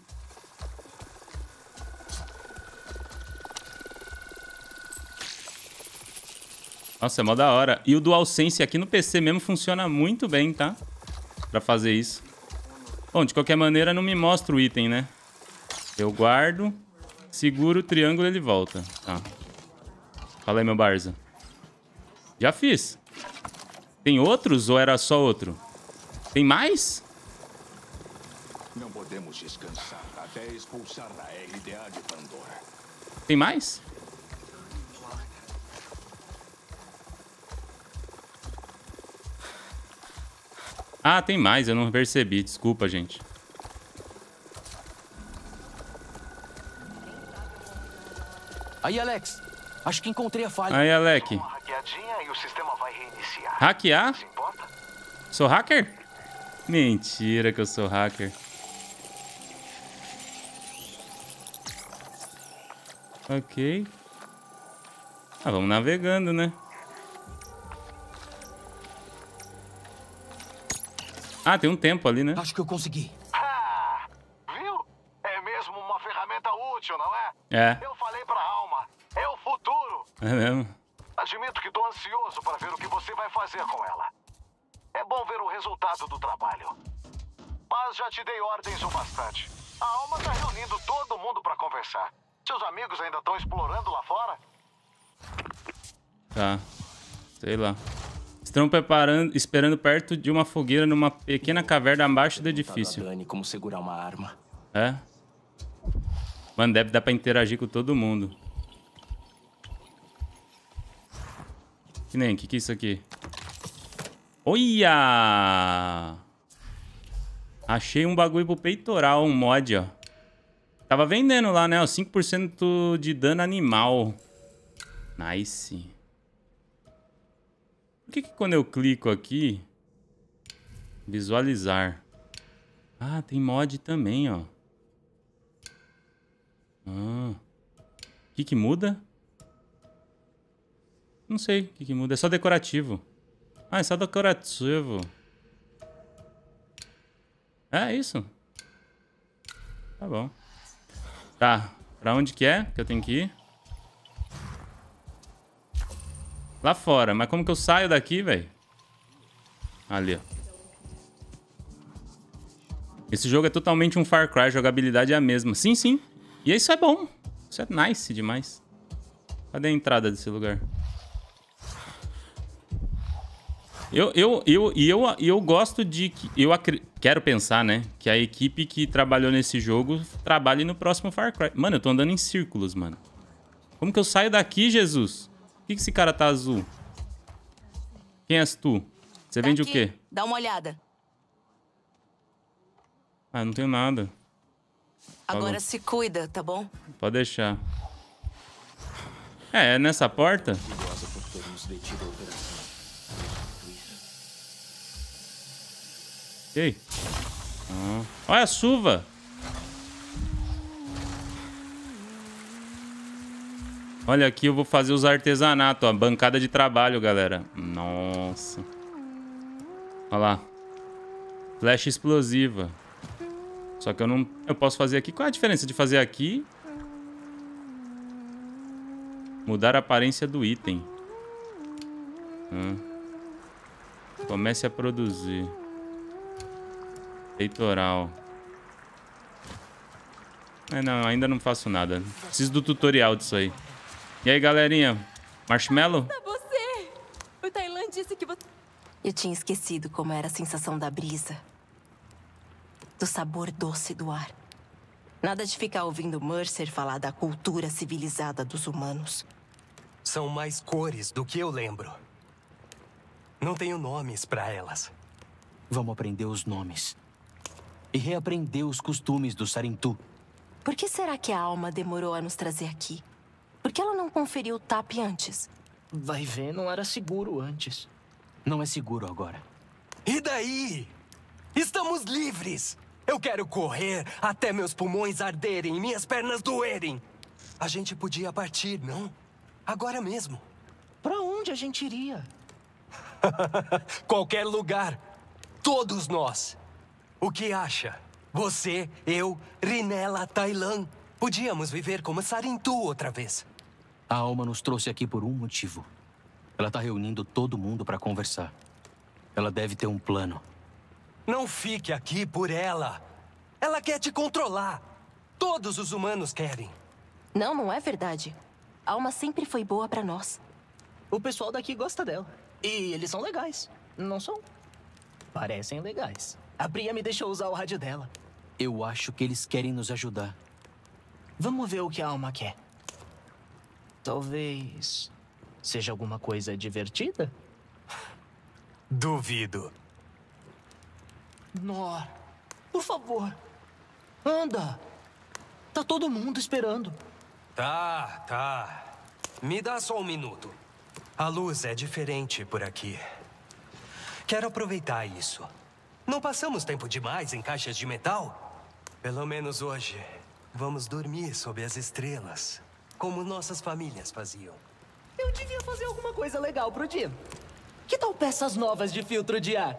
Nossa, é mó da hora. E o DualSense aqui no P C mesmo funciona muito bem, tá? Pra fazer isso. Bom, de qualquer maneira não me mostra o item, né? Eu guardo, seguro o triângulo e ele volta. Tá. Fala aí, meu Barza. Já fiz. Tem outros ou era só outro? Tem mais? Não podemos descansar até expulsar a R D A de Pandora. Tem mais? Ah, tem mais. Eu não percebi. Desculpa, gente. Aí, Alex. Acho que encontrei a falha. Aí, Alec. Uma hackeadinha e o sistema vai reiniciar. Hackear? Se importa? Sou hacker? Mentira que eu sou hacker. Ok. Ah, vamos navegando, né? Ah, tem um tempo ali, né? Acho que eu consegui. Ah, viu? É mesmo uma ferramenta útil, não é? É. Eu falei pra Alma. É o futuro. É mesmo. Admito que tô ansioso para ver o que você vai fazer com ela. É bom ver o resultado do trabalho. Mas já te dei ordens o bastante. A Alma tá reunindo todo mundo para conversar. Seus amigos ainda estão explorando lá fora? Tá. Sei lá. Estão preparando, esperando perto de uma fogueira numa pequena caverna abaixo do edifício. Dani, como segurar uma arma. É? Mano, deve dar pra interagir com todo mundo. Que nem, que que é isso aqui? Olha! Achei um bagulho pro peitoral, um mod, ó. Tava vendendo lá, né? cinco por cento de dano animal. Nice. Por que que quando eu clico aqui... Visualizar. Ah, tem mod também, ó. Ah. O que que muda? Não sei o que que muda. É só decorativo. Ah, é só decorativo. É isso? Tá bom. Tá. Pra onde que é que eu tenho que ir? Lá fora. Mas como que eu saio daqui, velho? Ali, ó. Esse jogo é totalmente um Far Cry. A jogabilidade é a mesma. Sim, sim. E isso é bom. Isso é nice demais. Cadê a entrada desse lugar? Eu, eu, eu, e eu, eu gosto de... Eu quero pensar, né? Que a equipe que trabalhou nesse jogo trabalhe no próximo Far Cry. Mano, eu tô andando em círculos, mano. Como que eu saio daqui, Jesus? Por que que esse cara tá azul? Quem és tu? Você Tá vende aqui. o quê? Dá uma olhada. Ah, não tenho nada. Agora Falou. se cuida, tá bom? Pode deixar. É, é nessa porta? Perigosa por termos detido a operação. Ei. Ah. Olha a chuva. Olha aqui, eu vou fazer os artesanatos, ó. Bancada de trabalho, galera. Nossa. Olha lá. Flecha explosiva. Só que eu não... Eu posso fazer aqui. Qual é a diferença de fazer aqui? Mudar a aparência do item. Hum. Comece a produzir. Peitoral. É, não, ainda não faço nada. Preciso do tutorial disso aí. E aí, galerinha? Marshmallow? Você! O Tailan disse que você... Eu tinha esquecido como era a sensação da brisa. Do sabor doce do ar. Nada de ficar ouvindo Mercer falar da cultura civilizada dos humanos. São mais cores do que eu lembro. Não tenho nomes pra elas. Vamos aprender os nomes. E reaprender os costumes do Sarentu. Por que será que a alma demorou a nos trazer aqui? Por que ela não conferiu o T A P antes? Vai ver, não era seguro antes. Não é seguro agora. E daí? Estamos livres! Eu quero correr até meus pulmões arderem e minhas pernas doerem. A gente podia partir, não? Agora mesmo. Pra onde a gente iria? Qualquer lugar. Todos nós. O que acha? Você, eu, Rinella, Tailan. Podíamos viver como Sarentu outra vez. A alma nos trouxe aqui por um motivo. Ela tá reunindo todo mundo pra conversar. Ela deve ter um plano. Não fique aqui por ela. Ela quer te controlar. Todos os humanos querem. Não, não é verdade. A alma sempre foi boa pra nós. O pessoal daqui gosta dela. E eles são legais, não são? Parecem legais. A Bria me deixou usar o rádio dela. Eu acho que eles querem nos ajudar. Vamos ver o que a alma quer. Talvez... seja alguma coisa divertida? Duvido. Nor, por favor. Anda. Tá todo mundo esperando. Tá, tá. Me dá só um minuto. A luz é diferente por aqui. Quero aproveitar isso. Não passamos tempo demais em caixas de metal? Pelo menos hoje, vamos dormir sob as estrelas, como nossas famílias faziam. Eu devia fazer alguma coisa legal pro dia. Que tal peças novas de filtro de ar?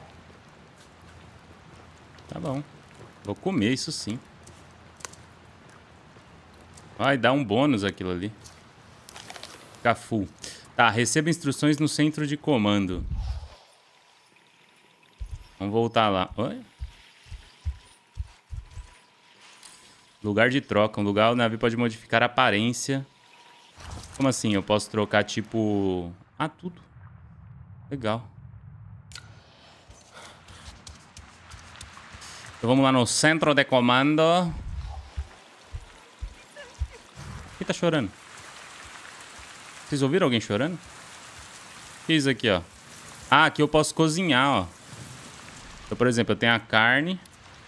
Tá bom. Vou comer isso sim. Vai dar um bônus aquilo ali. Ficar full. Tá, receba instruções no centro de comando. Vamos voltar lá. Oi? Lugar de troca. Um lugar onde o navio pode modificar a aparência. Como assim? Eu posso trocar, tipo... Ah, tudo. Legal. Então vamos lá no centro de comando. Quem tá chorando? Vocês ouviram alguém chorando? O que é isso aqui, ó? Ah, aqui eu posso cozinhar, ó. Então, por exemplo, eu tenho a carne.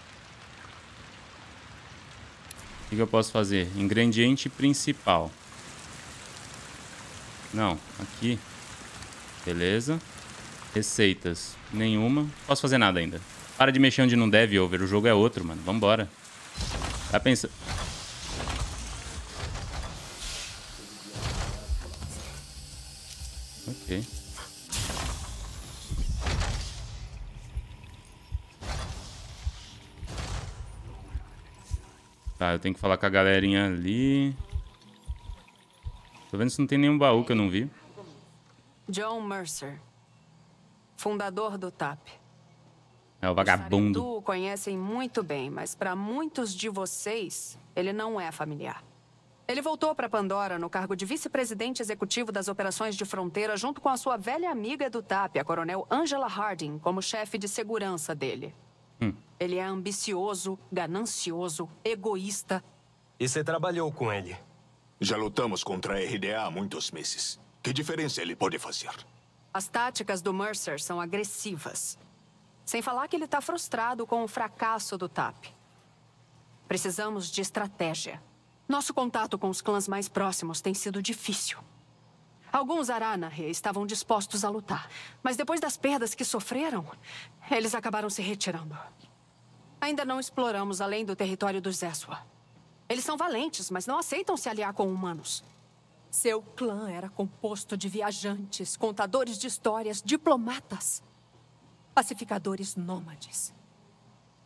O que que eu posso fazer? Ingrediente principal. Não, aqui. Beleza. Receitas. Nenhuma. Não posso fazer nada ainda. Para de mexer onde não deve, over. O jogo é outro, mano. Vambora. Tá pensando... Ok. Tá, eu tenho que falar com a galerinha ali. Tô vendo se não tem nenhum baú que eu não vi. John Mercer, fundador do T A P. É o vagabundo. O conhecem muito bem, mas para muitos de vocês, ele não é familiar. Ele voltou para Pandora no cargo de vice-presidente executivo das operações de fronteira junto com a sua velha amiga do T A P, a coronel Angela Harding, como chefe de segurança dele. Hum. Ele é ambicioso, ganancioso, egoísta. E você trabalhou com ele? Já lutamos contra a R D A há muitos meses. Que diferença ele pode fazer? As táticas do Mercer são agressivas. Sem falar que ele está frustrado com o fracasso do T A P. Precisamos de estratégia. Nosso contato com os clãs mais próximos tem sido difícil. Alguns Aranahe estavam dispostos a lutar, mas depois das perdas que sofreram, eles acabaram se retirando. Ainda não exploramos além do território dos Zeswa. Eles são valentes, mas não aceitam se aliar com humanos. Seu clã era composto de viajantes, contadores de histórias, diplomatas, pacificadores nômades.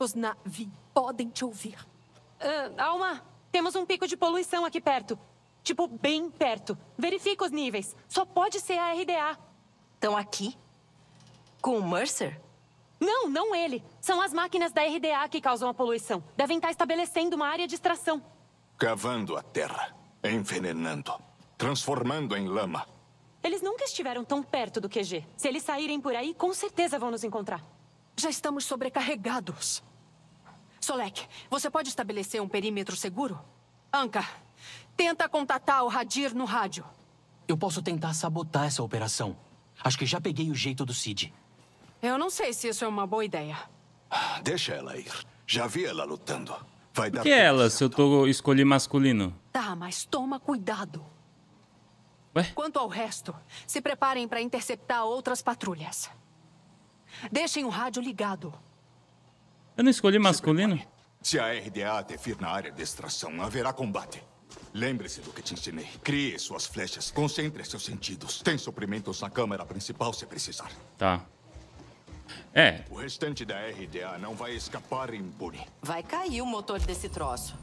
Os Na'vi podem te ouvir. Uh, Alma, temos um pico de poluição aqui perto. Tipo, bem perto. Verifica os níveis. Só pode ser a R D A. Estão aqui? Com o Mercer? Não, não ele. São as máquinas da R D A que causam a poluição. Devem estar estabelecendo uma área de extração. Cavando a terra, envenenando, transformando em lama. Eles nunca estiveram tão perto do Q G. Se eles saírem por aí, com certeza vão nos encontrar. Já estamos sobrecarregados. Solek, você pode estabelecer um perímetro seguro? Anka, tenta contatar o Hadir no rádio. Eu posso tentar sabotar essa operação. Acho que já peguei o jeito do Cid. Eu não sei se isso é uma boa ideia. Deixa ela ir. Já vi ela lutando. Vai dar. Por que ela, se eu tô escolhi masculino? Tá, mas toma cuidado. Ué? Quanto ao resto, se preparem para interceptar outras patrulhas. Deixem o rádio ligado. Eu não escolhi masculino? Se a R D A intervir na área de extração, haverá combate. Lembre-se do que te ensinei. Crie suas flechas, concentre seus sentidos. Tem suprimentos na câmara principal se precisar. Tá. É. O restante da R D A não vai escapar impune. Vai cair o motor desse troço.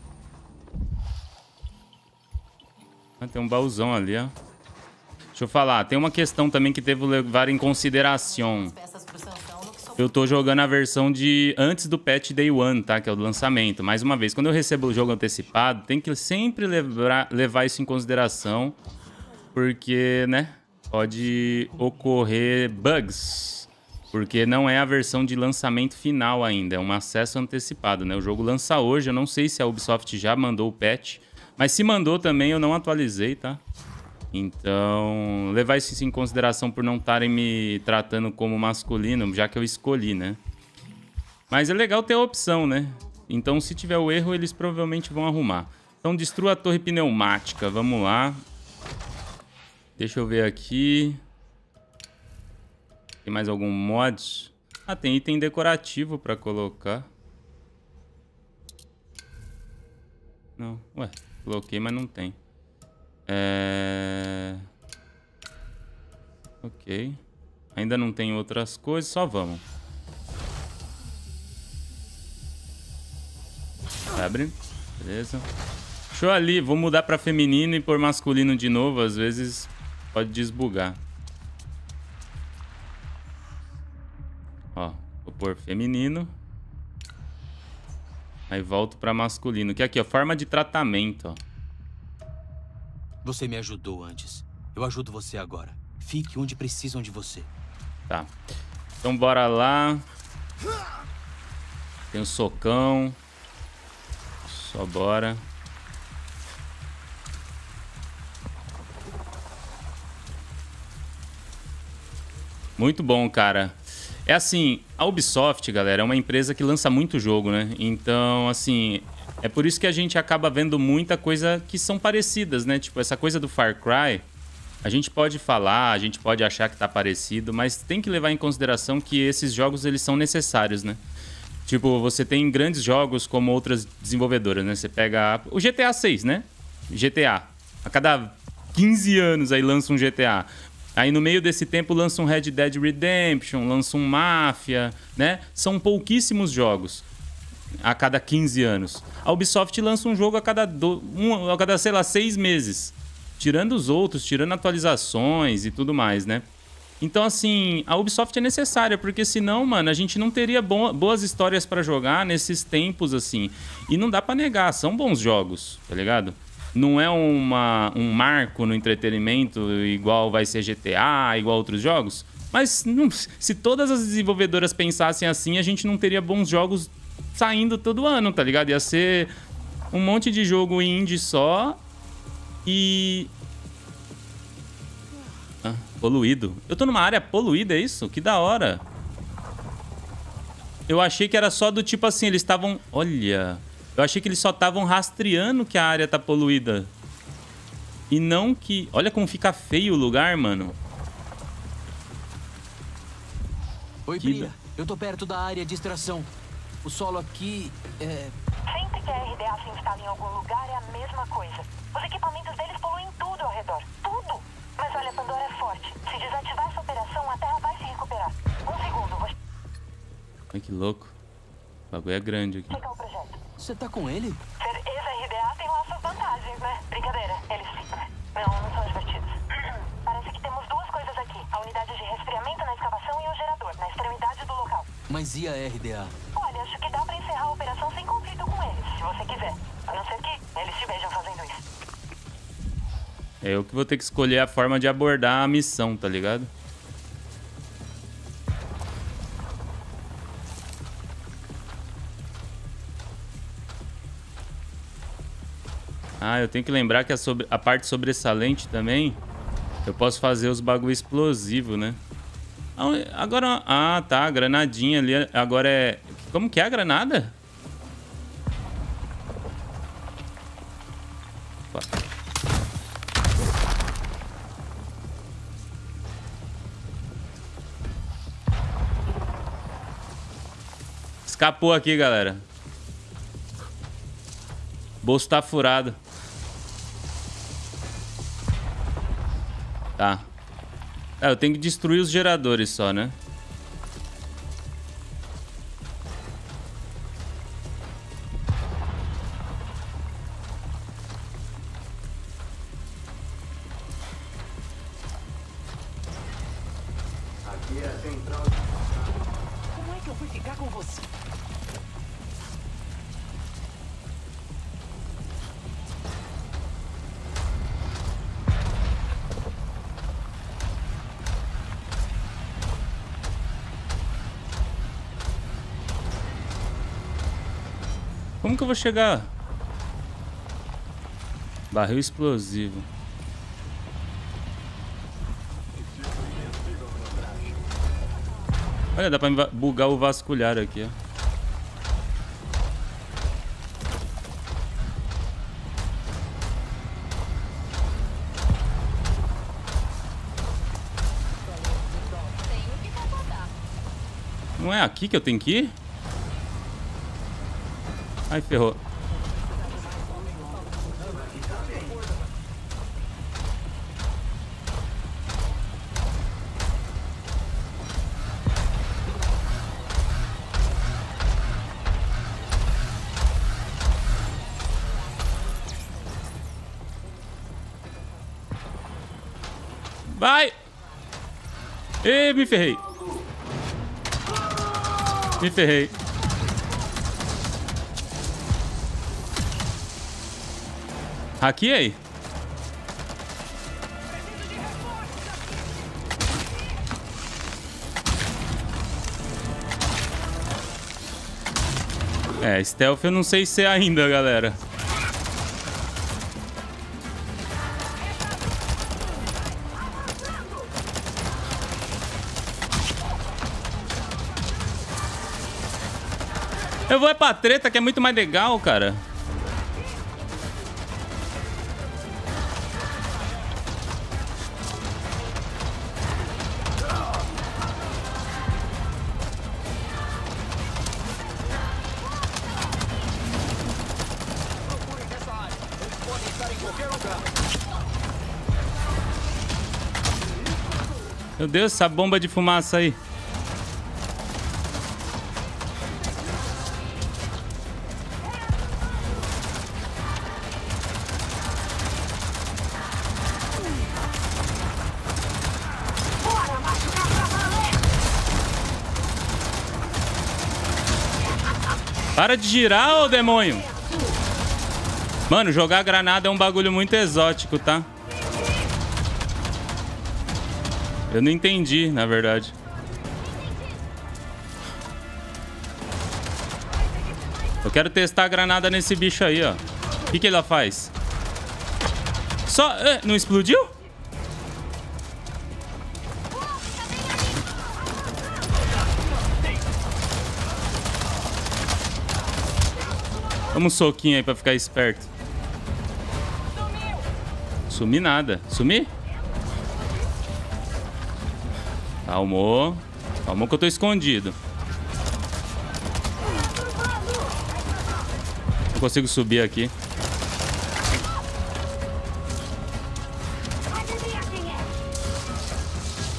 Ah, tem um baúzão ali, ó. Deixa eu falar, tem uma questão também que teve que levar em consideração. Eu tô jogando a versão de antes do patch Day One, tá? Que é o do lançamento. Mais uma vez, quando eu recebo o jogo antecipado, tem que sempre levar, levar isso em consideração. Porque, né? Pode ocorrer bugs. Porque não é a versão de lançamento final ainda. É um acesso antecipado, né? O jogo lança hoje. Eu não sei se a Ubisoft já mandou o patch. Mas se mandou também, eu não atualizei, tá? Então, levar isso em consideração por não estarem me tratando como masculino, já que eu escolhi, né? Mas é legal ter a opção, né? Então, se tiver o erro, eles provavelmente vão arrumar. Então, destrua a torre pneumática. Vamos lá. Deixa eu ver aqui. Tem mais algum mod? Ah, tem item decorativo pra colocar. Não, ué, coloquei, mas não tem. É... Ok. Ainda não tem outras coisas, só vamos. Abre. Beleza. Show ali, vou mudar pra feminino e pôr masculino de novo. Às vezes pode desbugar. Ó, vou pôr feminino. Aí volto pra masculino. Que é aqui, ó, forma de tratamento, ó. Você me ajudou antes. Eu ajudo você agora. Fique onde precisam de você. Tá. Então bora lá. Tem um socão. Só bora. Muito bom, cara. É assim, a Ubisoft, galera, é uma empresa que lança muito jogo, né? Então, assim, é por isso que a gente acaba vendo muita coisa que são parecidas, né? Tipo, essa coisa do Far Cry, a gente pode falar, a gente pode achar que tá parecido, mas tem que levar em consideração que esses jogos, eles são necessários, né? Tipo, você tem grandes jogos como outras desenvolvedoras, né? Você pega o G T A seis, né? G T A. A cada quinze anos aí lança um G T A. Aí no meio desse tempo lança um Red Dead Redemption, lança um Mafia, né? São pouquíssimos jogos a cada quinze anos. A Ubisoft lança um jogo a cada, do, um, a cada sei lá, seis meses. Tirando os outros, tirando atualizações e tudo mais, né? Então, assim, a Ubisoft é necessária, porque senão, mano, a gente não teria bo boas histórias pra jogar nesses tempos, assim. E não dá pra negar, são bons jogos, tá ligado? Não é uma, um marco no entretenimento igual vai ser G T A, igual outros jogos. Mas não, se todas as desenvolvedoras pensassem assim, a gente não teria bons jogos saindo todo ano, tá ligado? Ia ser um monte de jogo indie só e... Ah, poluído. Eu tô numa área poluída, é isso? Que da hora. Eu achei que era só do tipo assim, eles estavam... Olha... Eu achei que eles só estavam rastreando que a área tá poluída. E não que... Olha como fica feio o lugar, mano. Oi, Bria. Eu tô perto da área de extração. O solo aqui é... Sempre que a R D A se instala em algum lugar é a mesma coisa. Os equipamentos deles poluem tudo ao redor. Tudo! Mas olha, Pandora é forte. Se desativar essa operação, a Terra vai se recuperar. Um segundo, você... Ai, que louco. O bagulho é grande aqui. Você tá com ele? Ser ex-R D A tem lá suas vantagens, né? Brincadeira, eles... Não, não são divertidos. Parece que temos duas coisas aqui. A unidade de resfriamento na escavação e o gerador, na extremidade do local. Mas e a R D A? Olha, acho que dá pra encerrar a operação sem conflito com eles, se você quiser. A não ser que eles te vejam fazendo isso. É eu que vou ter que escolher a forma de abordar a missão, tá ligado? Ah, eu tenho que lembrar que a, sobre... a parte sobressalente também, eu posso fazer os bagulho explosivo, né? Agora... Ah, tá, a granadinha ali. Agora é... Como que é a granada? Opa. Escapou aqui, galera. O bolso tá furado. Tá. É, eu tenho que destruir os geradores só, né? Aqui é a central. Como é que eu fui ficar com você? Como que eu vou chegar? Barril explosivo. Olha, dá pra bugar o vasculhar aqui, ó. Não é aqui que eu tenho que ir? Ai, ferrou. Vai! Ih, me ferrei. Me ferrei. Hackeei. É, stealth eu não sei se é ainda, galera. Eu vou é pra treta, que é muito mais legal, cara. Meu Deus, essa bomba de fumaça aí. Para de girar, ô demônio! Mano, jogar granada é um bagulho muito exótico, tá? Eu não entendi, na verdade. Eu quero testar a granada nesse bicho aí, ó. O que que ela faz? Só... É, não explodiu? Vamos um soquinho aí pra ficar esperto. Sumi nada. Sumi? Calmou. Calmou que eu tô escondido. Não consigo subir aqui.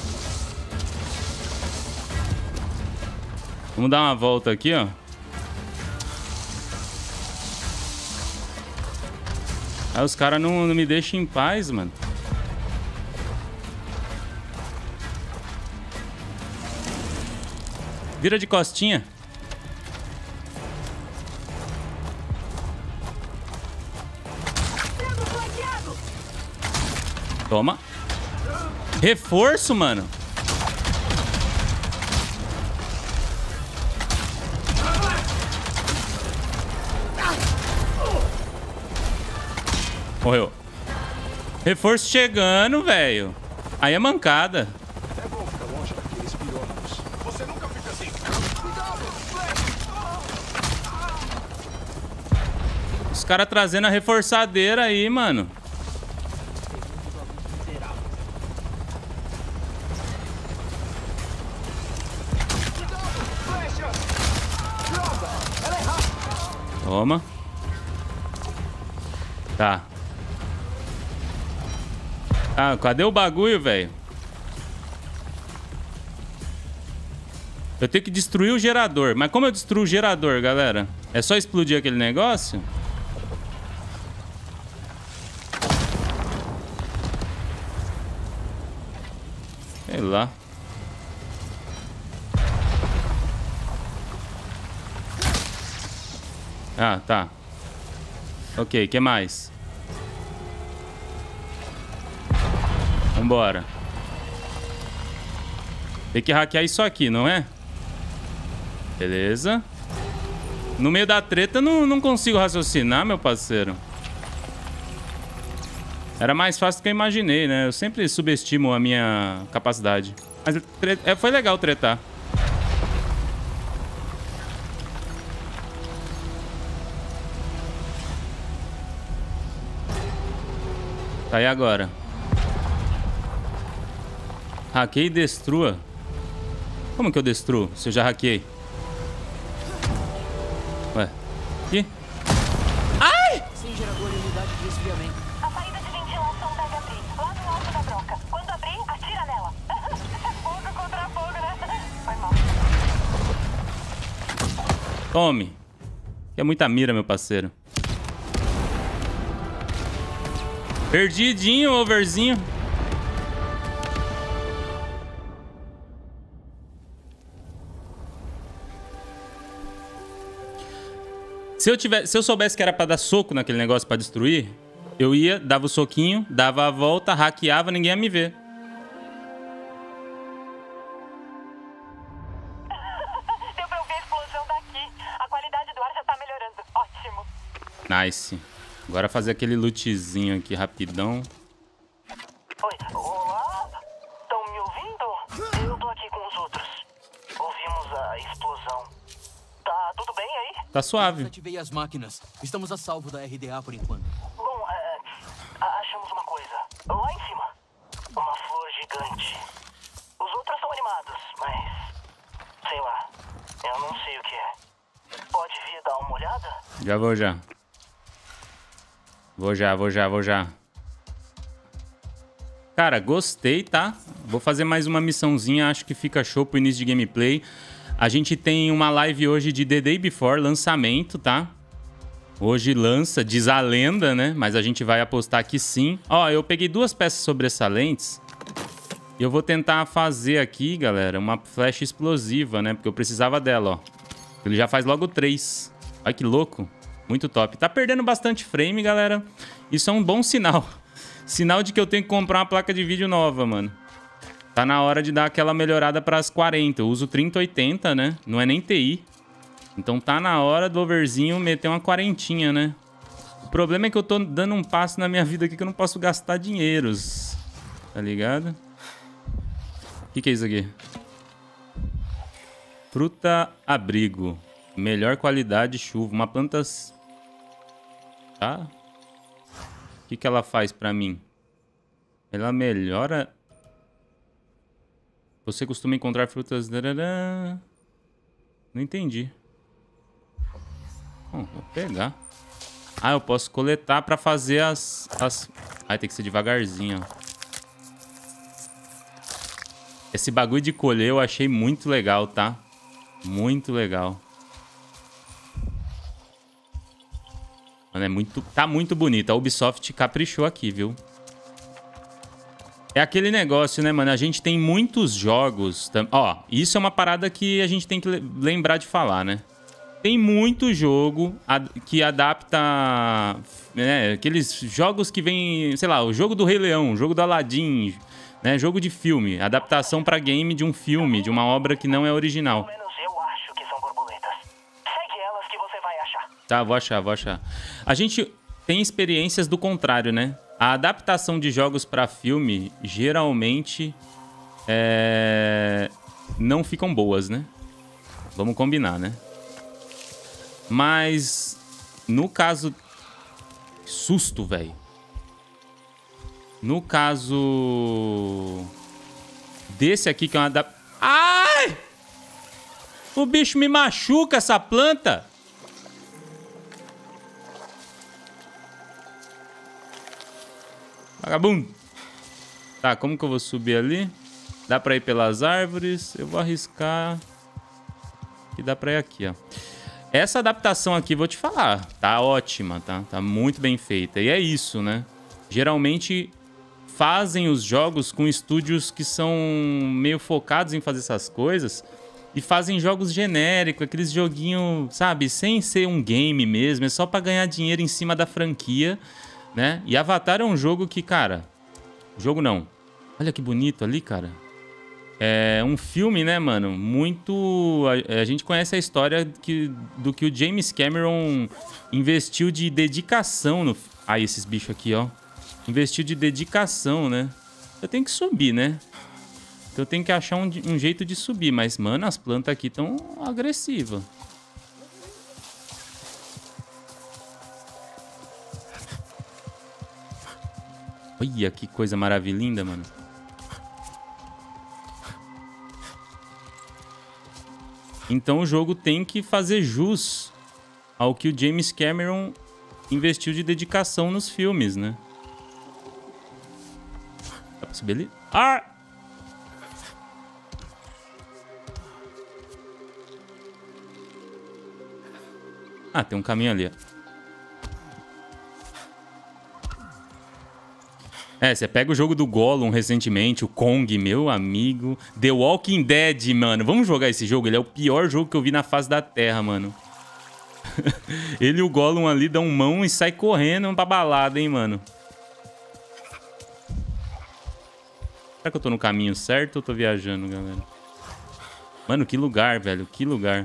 Vamos dar uma volta aqui, ó. Aí os caras não, não me deixam em paz, mano. Vira de costinha. Toma. Reforço, mano. Morreu. Reforço chegando, velho. Aí é mancada. É bom ficar longe daqueles pirômanos. Você nunca fica assim. Os caras trazendo a reforçadeira aí, mano. Toma. Tá. Ah, cadê o bagulho, velho? Eu tenho que destruir o gerador. Mas como eu destruo o gerador, galera? É só explodir aquele negócio? Sei lá. Ah, tá. Ok, o que mais? Vambora. Tem que hackear isso aqui, não é? Beleza. No meio da treta eu não, não consigo raciocinar, meu parceiro. Era mais fácil do que eu imaginei, né? Eu sempre subestimo a minha capacidade. Mas é, foi legal tretar. Tá aí agora. Hackeie e destrua. Como que eu destruo se eu já hackeei? Ué, aqui? Ai! Sem gerador e unidade de resfriamento. A saída de ventilação deve abrir, lá no alto da broca. Quando abrir, atira nela. Fogo contra fogo, né? Foi mal. Tome. Que é muita mira, meu parceiro. Perdidinho, overzinho. Se eu, tivesse, se eu soubesse que era pra dar soco naquele negócio pra destruir, eu ia, dava o soquinho, dava a volta, hackeava, ninguém ia me ver. Deu pra ouvir a explosão daqui. A qualidade do ar já tá melhorando. Ótimo. Nice. Agora fazer aquele lootzinho aqui rapidão. Oi, olá? Estão me ouvindo? Eu tô aqui com os outros. Ouvimos a explosão. Tá tudo bem aí? Tá suave. Ativei as máquinas. Estamos a salvo da R D A por enquanto. Bom, é, achamos uma coisa. Lá em cima. Uma flor gigante. Os outros estão animados, mas... sei lá. Eu não sei o que é. Pode vir dar uma olhada? Já vou já. Vou já, vou já, vou já. Cara, gostei, tá? Vou fazer mais uma missãozinha, acho que fica show pro início de gameplay. A gente tem uma live hoje de The Day Before, lançamento, tá? Hoje lança, diz a lenda, né? Mas a gente vai apostar aqui sim. Ó, eu peguei duas peças sobressalentes. E eu vou tentar fazer aqui, galera, uma flecha explosiva, né? Porque eu precisava dela, ó. Ele já faz logo três. Olha que louco. Muito top. Tá perdendo bastante frame, galera. Isso é um bom sinal. Sinal de que eu tenho que comprar uma placa de vídeo nova, mano. Tá na hora de dar aquela melhorada para as quarenta. Eu uso trinta oitenta, né? Não é nem T I. Então tá na hora do overzinho meter uma quarentinha, né? O problema é que eu tô dando um passo na minha vida aqui que eu não posso gastar dinheiros. Tá ligado? O que que é isso aqui? Fruta abrigo. Melhor qualidade chuva. Uma planta... Tá? O que que ela faz pra mim? Ela melhora... Você costuma encontrar frutas... Não entendi. Bom, vou pegar. Ah, eu posso coletar pra fazer as... as... Ah, tem que ser devagarzinho, ó. Esse bagulho de colher eu achei muito legal, tá? Muito legal. Mano, é muito, tá muito bonito. A Ubisoft caprichou aqui, viu? É aquele negócio, né, mano? A gente tem muitos jogos... Tam... Ó, isso é uma parada que a gente tem que lembrar de falar, né? Tem muito jogo que adapta... Né, aqueles jogos que vem... Sei lá, o jogo do Rei Leão, o jogo do Aladdin, né? Jogo de filme. Adaptação pra game de um filme, de uma obra que não é original. Tá, vou achar, vou achar. A gente tem experiências do contrário, né? A adaptação de jogos pra filme, geralmente, é... não ficam boas, né? Vamos combinar, né? Mas, no caso... Susto, velho. No caso... Desse aqui, que é uma adaptação... Ai! O bicho me machuca, essa planta! Vagabundo. Tá, como que eu vou subir ali? Dá pra ir pelas árvores. Eu vou arriscar. Que dá pra ir aqui, ó. Essa adaptação aqui, vou te falar, tá ótima, tá? Tá muito bem feita. E é isso, né? Geralmente fazem os jogos com estúdios que são meio focados em fazer essas coisas. E fazem jogos genéricos, aqueles joguinhos, sabe? Sem ser um game mesmo. É só pra ganhar dinheiro em cima da franquia. Né? E Avatar é um jogo que, cara... Jogo não. Olha que bonito ali, cara. É um filme, né, mano? Muito... A, a gente conhece a história que, do que o James Cameron investiu de dedicação no... Ah, esses bichos aqui, ó. Investiu de dedicação, né? Eu tenho que subir, né? Então eu tenho que achar um, um jeito de subir. Mas, mano, as plantas aqui estão agressivas. Olha que coisa maravilhosa, mano. Então o jogo tem que fazer jus ao que o James Cameron investiu de dedicação nos filmes, né? Dá pra subir ali? Ah! Ah, tem um caminho ali, ó. É, você pega o jogo do Gollum recentemente, o Kong, meu amigo. The Walking Dead, mano. Vamos jogar esse jogo? Ele é o pior jogo que eu vi na face da Terra, mano. Ele e o Gollum ali dão mão e sai correndo pra balada, hein, mano. Será que eu tô no caminho certo ou tô viajando, galera? Mano, que lugar, velho. Que lugar.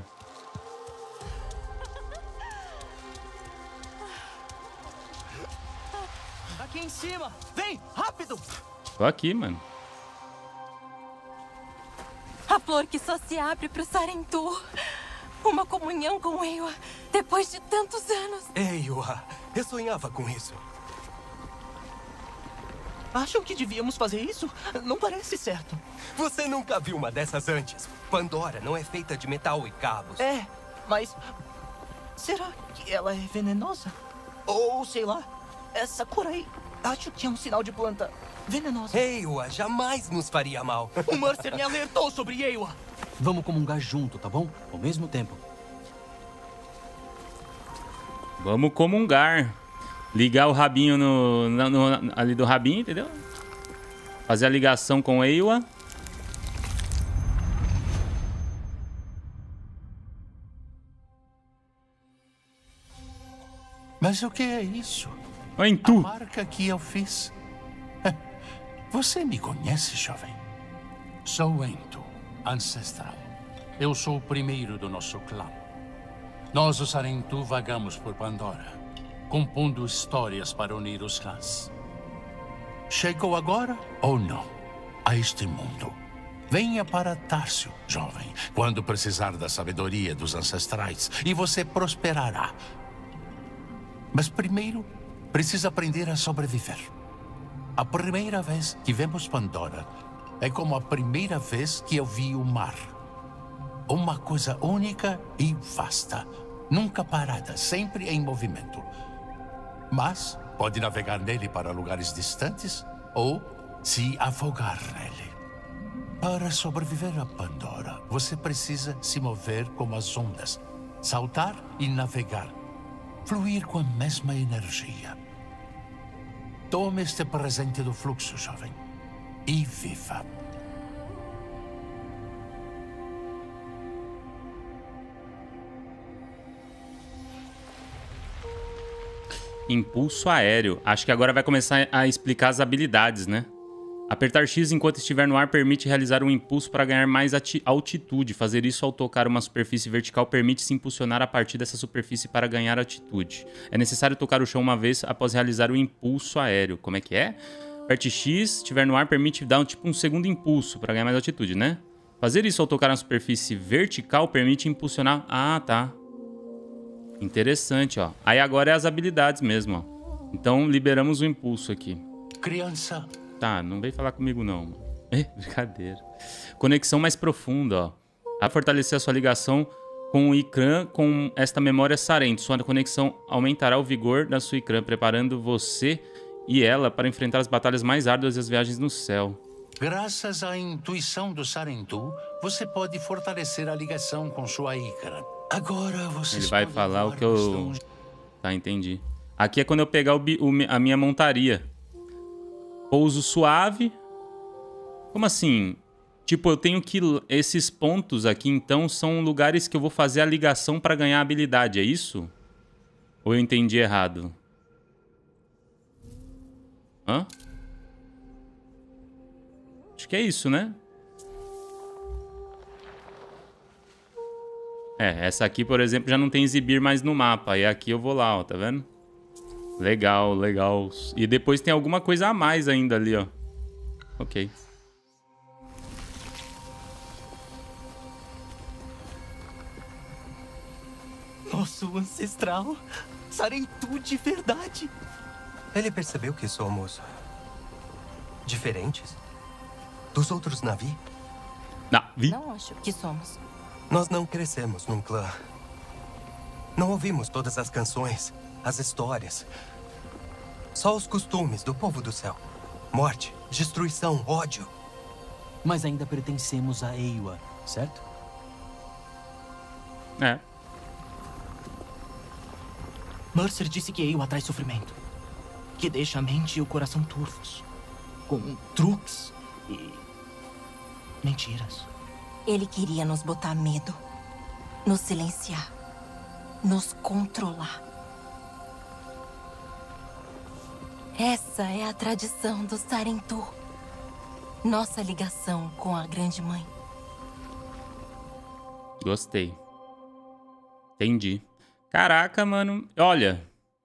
Aqui em cima! Vem, rápido! Tô aqui, mano. A flor que só se abre pro Sarentu. Uma comunhão com Eywa depois de tantos anos. Eywa, eu sonhava com isso. Acham que devíamos fazer isso? Não parece certo. Você nunca viu uma dessas antes. Pandora não é feita de metal e cabos. É, mas... será que ela é venenosa? Ou, sei lá, essa cor aí... Acho que é um sinal de planta venenosa. Eywa jamais nos faria mal. O Mercer me alertou sobre Eywa. Vamos comungar junto, tá bom? Ao mesmo tempo. Vamos comungar. Ligar o rabinho no, no, no ali do rabinho, entendeu? Fazer a ligação com Eywa. Mas o que é isso? Oi, tu. A marca que eu fiz. Você me conhece, jovem? Sou Ento, ancestral. Eu sou o primeiro do nosso clã. Nós, os Sarentu, vagamos por Pandora, compondo histórias para unir os clãs. Chegou agora ou não a este mundo? Venha para Tárcio, jovem, quando precisar da sabedoria dos ancestrais, e você prosperará. Mas primeiro, precisa aprender a sobreviver. A primeira vez que vemos Pandora é como a primeira vez que eu vi o mar. Uma coisa única e vasta. Nunca parada, sempre em movimento. Mas pode navegar nele para lugares distantes ou se afogar nele. Para sobreviver a Pandora, você precisa se mover como as ondas, saltar e navegar. fluir com a mesma energia. Tome este presente do fluxo, jovem, e viva. Impulso aéreo. Acho que agora vai começar a explicar as habilidades, né? Apertar X enquanto estiver no ar permite realizar um impulso para ganhar mais altitude. Fazer isso ao tocar uma superfície vertical permite se impulsionar a partir dessa superfície para ganhar altitude. É necessário tocar o chão uma vez após realizar o impulso aéreo. Como é que é? Aperte X, se estiver no ar, permite dar um, tipo um segundo impulso para ganhar mais altitude, né? Fazer isso ao tocar uma superfície vertical permite impulsionar... Ah, tá. Interessante, ó. Aí agora é as habilidades mesmo, ó. Então liberamos o impulso aqui. Criança... Tá, não vem falar comigo não. É, brincadeira. Conexão mais profunda, ó. A fortalecer a sua ligação com o Ikran com esta memória Sarento. Sua conexão aumentará o vigor da sua Ikran, preparando você e ela para enfrentar as batalhas mais árduas e as viagens no céu. Graças à intuição do Sarentu, você pode fortalecer a ligação com sua Ikran. Agora você Ele vai falar o que eu... Tá, entendi. Aqui é quando eu pegar o, o, a minha montaria. Pouso suave. Como assim? Tipo, eu tenho que... Esses pontos aqui, então, são lugares que eu vou fazer a ligação para ganhar habilidade, é isso? Ou eu entendi errado? Hã? Acho que é isso, né? É, essa aqui, por exemplo, já não tem exibir mais no mapa. E aqui eu vou lá, ó, tá vendo? Legal, legal. E depois tem alguma coisa a mais ainda ali, ó. Ok. Nosso ancestral. Sarentu de verdade. Ele percebeu que somos... diferentes? Dos outros Na'vi? Na'vi? Não acho que somos. Nós não crescemos num clã. Não ouvimos todas as canções, as histórias. Só os costumes do povo do céu. Morte, destruição, ódio. Mas ainda pertencemos a Eywa, certo? É. Mercer disse que Eywa traz sofrimento. Que deixa a mente e o coração turvos. Com truques e... mentiras. Ele queria nos botar medo. Nos silenciar. Nos controlar. Essa é a tradição do Sarentu. Nossa ligação com a Grande Mãe. Gostei. Entendi. Caraca, mano. Olha.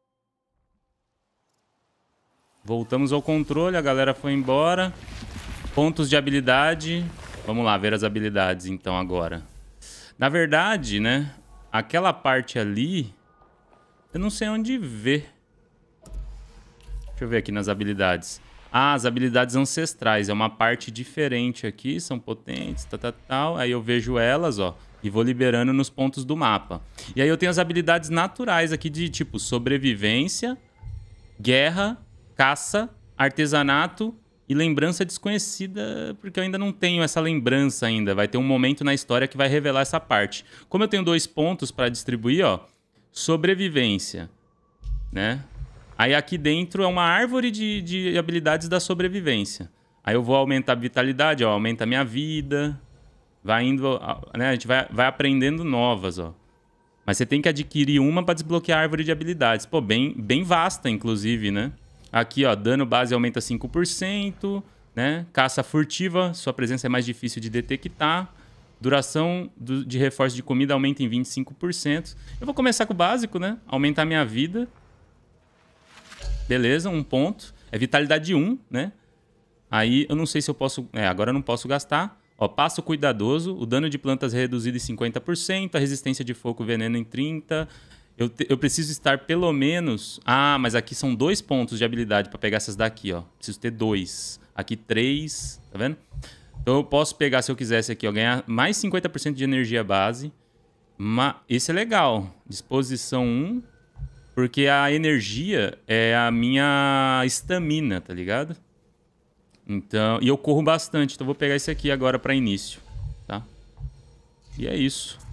Voltamos ao controle. A galera foi embora. Pontos de habilidade. Vamos lá, ver as habilidades, então, agora. Na verdade, né? Aquela parte ali... Eu não sei onde ver. Deixa eu ver aqui nas habilidades. Ah, as habilidades ancestrais. É uma parte diferente aqui. São potentes, tal, tal, tal. Aí eu vejo elas, ó. E vou liberando nos pontos do mapa. E aí eu tenho as habilidades naturais aqui de, tipo, sobrevivência, guerra, caça, artesanato... E lembrança desconhecida, porque eu ainda não tenho essa lembrança ainda. Vai ter um momento na história que vai revelar essa parte. Como eu tenho dois pontos para distribuir, ó. Sobrevivência, né? Aí aqui dentro é uma árvore de, de habilidades da sobrevivência. Aí eu vou aumentar a vitalidade, ó. Aumenta a minha vida. Vai indo, né? A gente vai, vai aprendendo novas, ó. Mas você tem que adquirir uma para desbloquear a árvore de habilidades. Pô, bem, bem vasta, inclusive, né? Aqui, ó, dano base aumenta cinco por cento, né? Caça furtiva, sua presença é mais difícil de detectar. Duração do, de reforço de comida aumenta em vinte e cinco por cento. Eu vou começar com o básico, né? Aumentar a minha vida. Beleza, um ponto. É vitalidade um, né? Aí, eu não sei se eu posso... É, agora eu não posso gastar. Ó, passo cuidadoso. O dano de plantas é reduzido em cinquenta por cento. A resistência de fogo e veneno em trinta por cento. Eu, te, eu preciso estar pelo menos... Ah, mas aqui são dois pontos de habilidade para pegar essas daqui, ó. Preciso ter dois. Aqui três, tá vendo? Então eu posso pegar, se eu quisesse aqui, ó, ganhar mais cinquenta por cento de energia base. Ma... Esse é legal. Disposição um. Porque a energia é a minha estamina, tá ligado? Então... E eu corro bastante, então eu vou pegar esse aqui agora para início, tá? E é isso.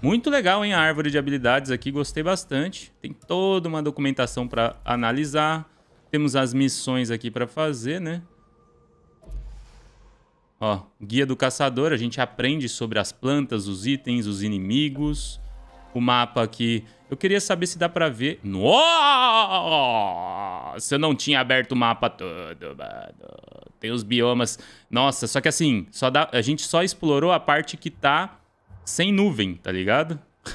Muito legal, hein? A árvore de habilidades aqui, gostei bastante. Tem toda uma documentação para analisar. Temos as missões aqui para fazer, né? Ó, guia do caçador. A gente aprende sobre as plantas, os itens, os inimigos. O mapa aqui. Eu queria saber se dá pra ver. Nossa! Eu não tinha aberto o mapa todo, mano. Tem os biomas. Nossa, só que assim, só dá... a gente só explorou a parte que tá sem nuvem, tá ligado?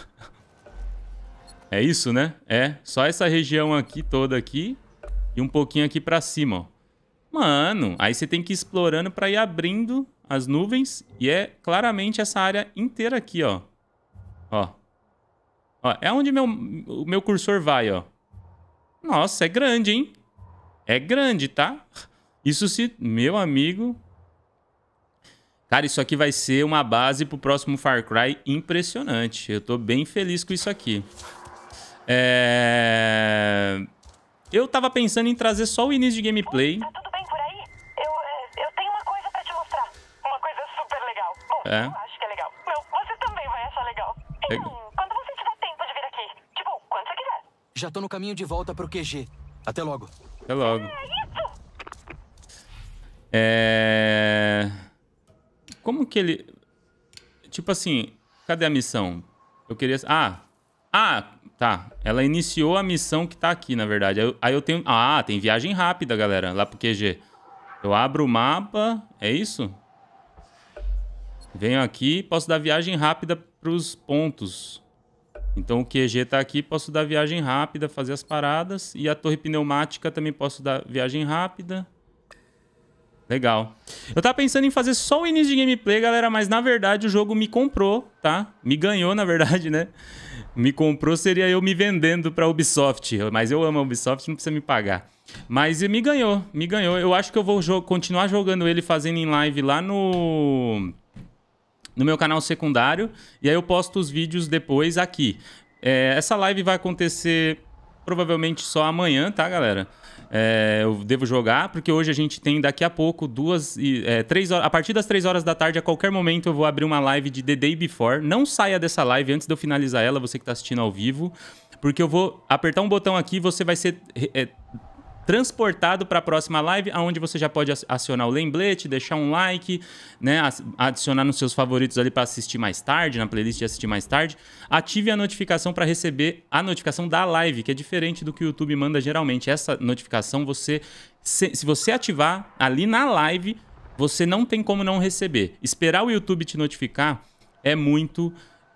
É isso, né? É, só essa região aqui, toda aqui. E um pouquinho aqui pra cima, ó. Mano, aí você tem que ir explorando pra ir abrindo as nuvens. E é claramente essa área inteira aqui, ó. Ó. Ó, é onde meu, o meu cursor vai, ó. Nossa, é grande, hein? É grande, tá? Isso se... Meu amigo... Cara, isso aqui vai ser uma base pro próximo Far Cry impressionante. Eu tô bem feliz com isso aqui. É... Eu tava pensando em trazer só o início de gameplay. Tá tudo bem por aí? Eu, eu tenho uma coisa pra te mostrar. Uma coisa super legal. Bom, é. eu acho que é legal. Não, você também vai achar legal. Então, É. quando você tiver tempo de vir aqui. Tipo, quando você quiser. Já tô no caminho de volta pro Q G. Até logo. Até logo. É... Como que ele... Tipo assim, cadê a missão? Eu queria... Ah! Ah, tá. Ela iniciou a missão que tá aqui, na verdade. Aí eu, aí eu tenho... Ah, tem viagem rápida, galera, lá pro Q G. Eu abro o mapa... É isso? Venho aqui, posso dar viagem rápida pros pontos. Então o Q G tá aqui, posso dar viagem rápida, fazer as paradas. E a torre pneumática também posso dar viagem rápida. Legal. Eu tava pensando em fazer só o início de gameplay, galera, mas na verdade o jogo me comprou, tá? Me ganhou, na verdade, né? Me comprou seria eu me vendendo pra Ubisoft. Mas eu amo a Ubisoft, não precisa me pagar. Mas me ganhou, me ganhou. Eu acho que eu vou jo- continuar jogando ele, fazendo em live lá no... no meu canal secundário. E aí eu posto os vídeos depois aqui. É, essa live vai acontecer provavelmente só amanhã, tá, galera? É, eu devo jogar, porque hoje a gente tem daqui a pouco duas e é, três horas, a partir das três horas da tarde, a qualquer momento eu vou abrir uma live de The Day Before. Não saia dessa live antes de eu finalizar ela, você que tá assistindo ao vivo, porque eu vou apertar um botão aqui e você vai ser é, transportado para a próxima live, onde você já pode acionar o lembrete, deixar um like, né, adicionar nos seus favoritos ali para assistir mais tarde, na playlist de assistir mais tarde. Ative a notificação para receber a notificação da live, que é diferente do que o YouTube manda geralmente. Essa notificação, você, se, se você ativar ali na live, você não tem como não receber. Esperar o YouTube te notificar é muito...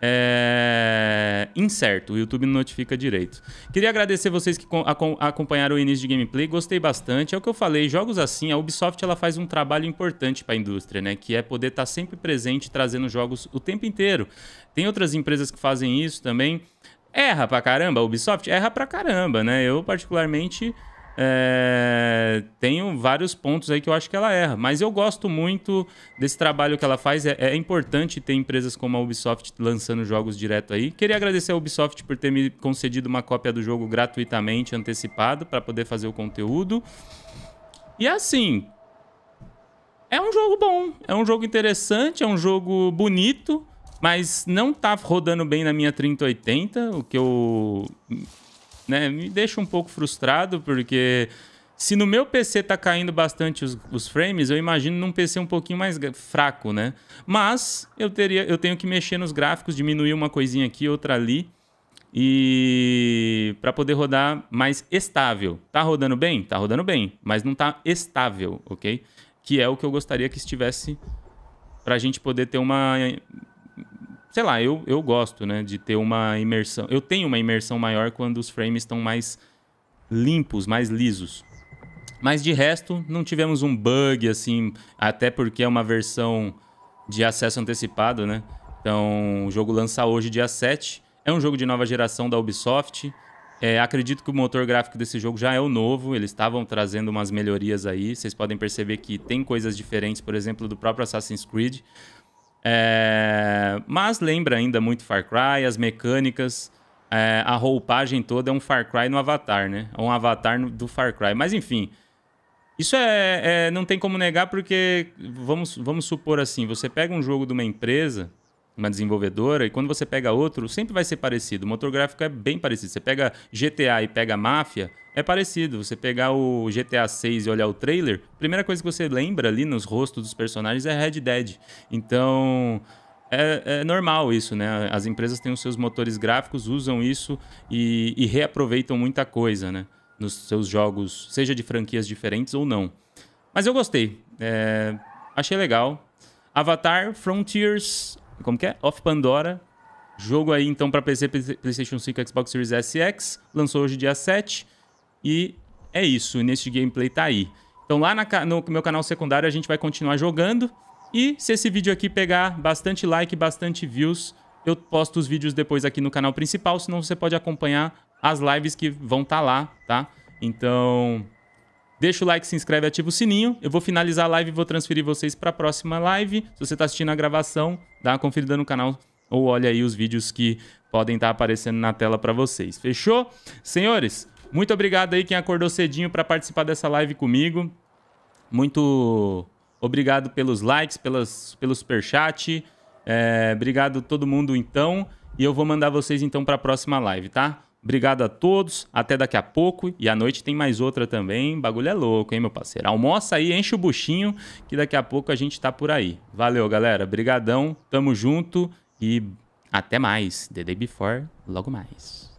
É... incerto, o YouTube não notifica direito. Queria agradecer vocês que acompanharam o início de gameplay, gostei bastante. É o que eu falei, jogos assim, a Ubisoft ela faz um trabalho importante para a indústria, né? Que é poder estar sempre presente, trazendo jogos o tempo inteiro. Tem outras empresas que fazem isso também. Erra pra caramba, a Ubisoft erra pra caramba, né? Eu particularmente é... tenho vários pontos aí que eu acho que ela erra, mas eu gosto muito desse trabalho que ela faz. É, é importante ter empresas como a Ubisoft lançando jogos direto aí. Queria agradecer a Ubisoft por ter me concedido uma cópia do jogo gratuitamente, antecipado, para poder fazer o conteúdo. E assim, é um jogo bom, é um jogo interessante, é um jogo bonito, mas não tá rodando bem na minha trinta oitenta, o que eu... né, me deixa um pouco frustrado, porque se no meu P C tá caindo bastante os, os frames, eu imagino num P C um pouquinho mais fraco, né? Mas eu, teria, eu tenho que mexer nos gráficos, diminuir uma coisinha aqui, outra ali, e para poder rodar mais estável. Tá rodando bem? Tá rodando bem, mas não tá estável, ok? Que é o que eu gostaria que estivesse pra gente poder ter uma... Sei lá, eu, eu gosto, né, de ter uma imersão. Eu tenho uma imersão maior quando os frames estão mais limpos, mais lisos. Mas de resto, não tivemos um bug, assim, até porque é uma versão de acesso antecipado, né? Então, o jogo lança hoje, dia sete. É um jogo de nova geração da Ubisoft. É, acredito que o motor gráfico desse jogo já é o novo. Eles estavam trazendo umas melhorias aí. Vocês podem perceber que tem coisas diferentes, por exemplo, do próprio Assassin's Creed. É... Mas lembra ainda muito Far Cry, as mecânicas, é... a roupagem toda é um Far Cry no Avatar, né? É um Avatar no... do Far Cry. Mas enfim, isso é... é... não tem como negar, porque vamos, vamos supor assim, você pega um jogo de uma empresa, uma desenvolvedora, e quando você pega outro, sempre vai ser parecido. O motor gráfico é bem parecido. Você pega G T A e pega Máfia, é parecido. Você pegar o G T A seis e olhar o trailer, a primeira coisa que você lembra ali nos rostos dos personagens é Red Dead. Então, é, é normal isso, né? As empresas têm os seus motores gráficos, usam isso e, e reaproveitam muita coisa, né? Nos seus jogos, seja de franquias diferentes ou não. Mas eu gostei. É, achei legal. Avatar Frontiers, como que é? Of Pandora. Jogo aí então para P C, PlayStation cinco, Xbox Series S e X. Lançou hoje dia sete. E é isso, neste gameplay tá aí. Então lá na, no meu canal secundário a gente vai continuar jogando. E se esse vídeo aqui pegar bastante like, bastante views, eu posto os vídeos depois aqui no canal principal. Senão você pode acompanhar as lives que vão estar lá, tá? Então, deixa o like, se inscreve, ativa o sininho. Eu vou finalizar a live e vou transferir vocês para a próxima live. Se você está assistindo a gravação, dá uma conferida no canal ou olha aí os vídeos que podem estar aparecendo na tela para vocês. Fechou? Senhores, muito obrigado aí quem acordou cedinho para participar dessa live comigo. Muito obrigado pelos likes, pelas, pelo superchat. É, obrigado a todo mundo então. E eu vou mandar vocês então para a próxima live, tá? Obrigado a todos, até daqui a pouco. E à noite tem mais outra também. Bagulho é louco, hein, meu parceiro? Almoça aí, enche o buchinho, que daqui a pouco a gente tá por aí. Valeu, galera. Brigadão, tamo junto e até mais. The Day Before, logo mais.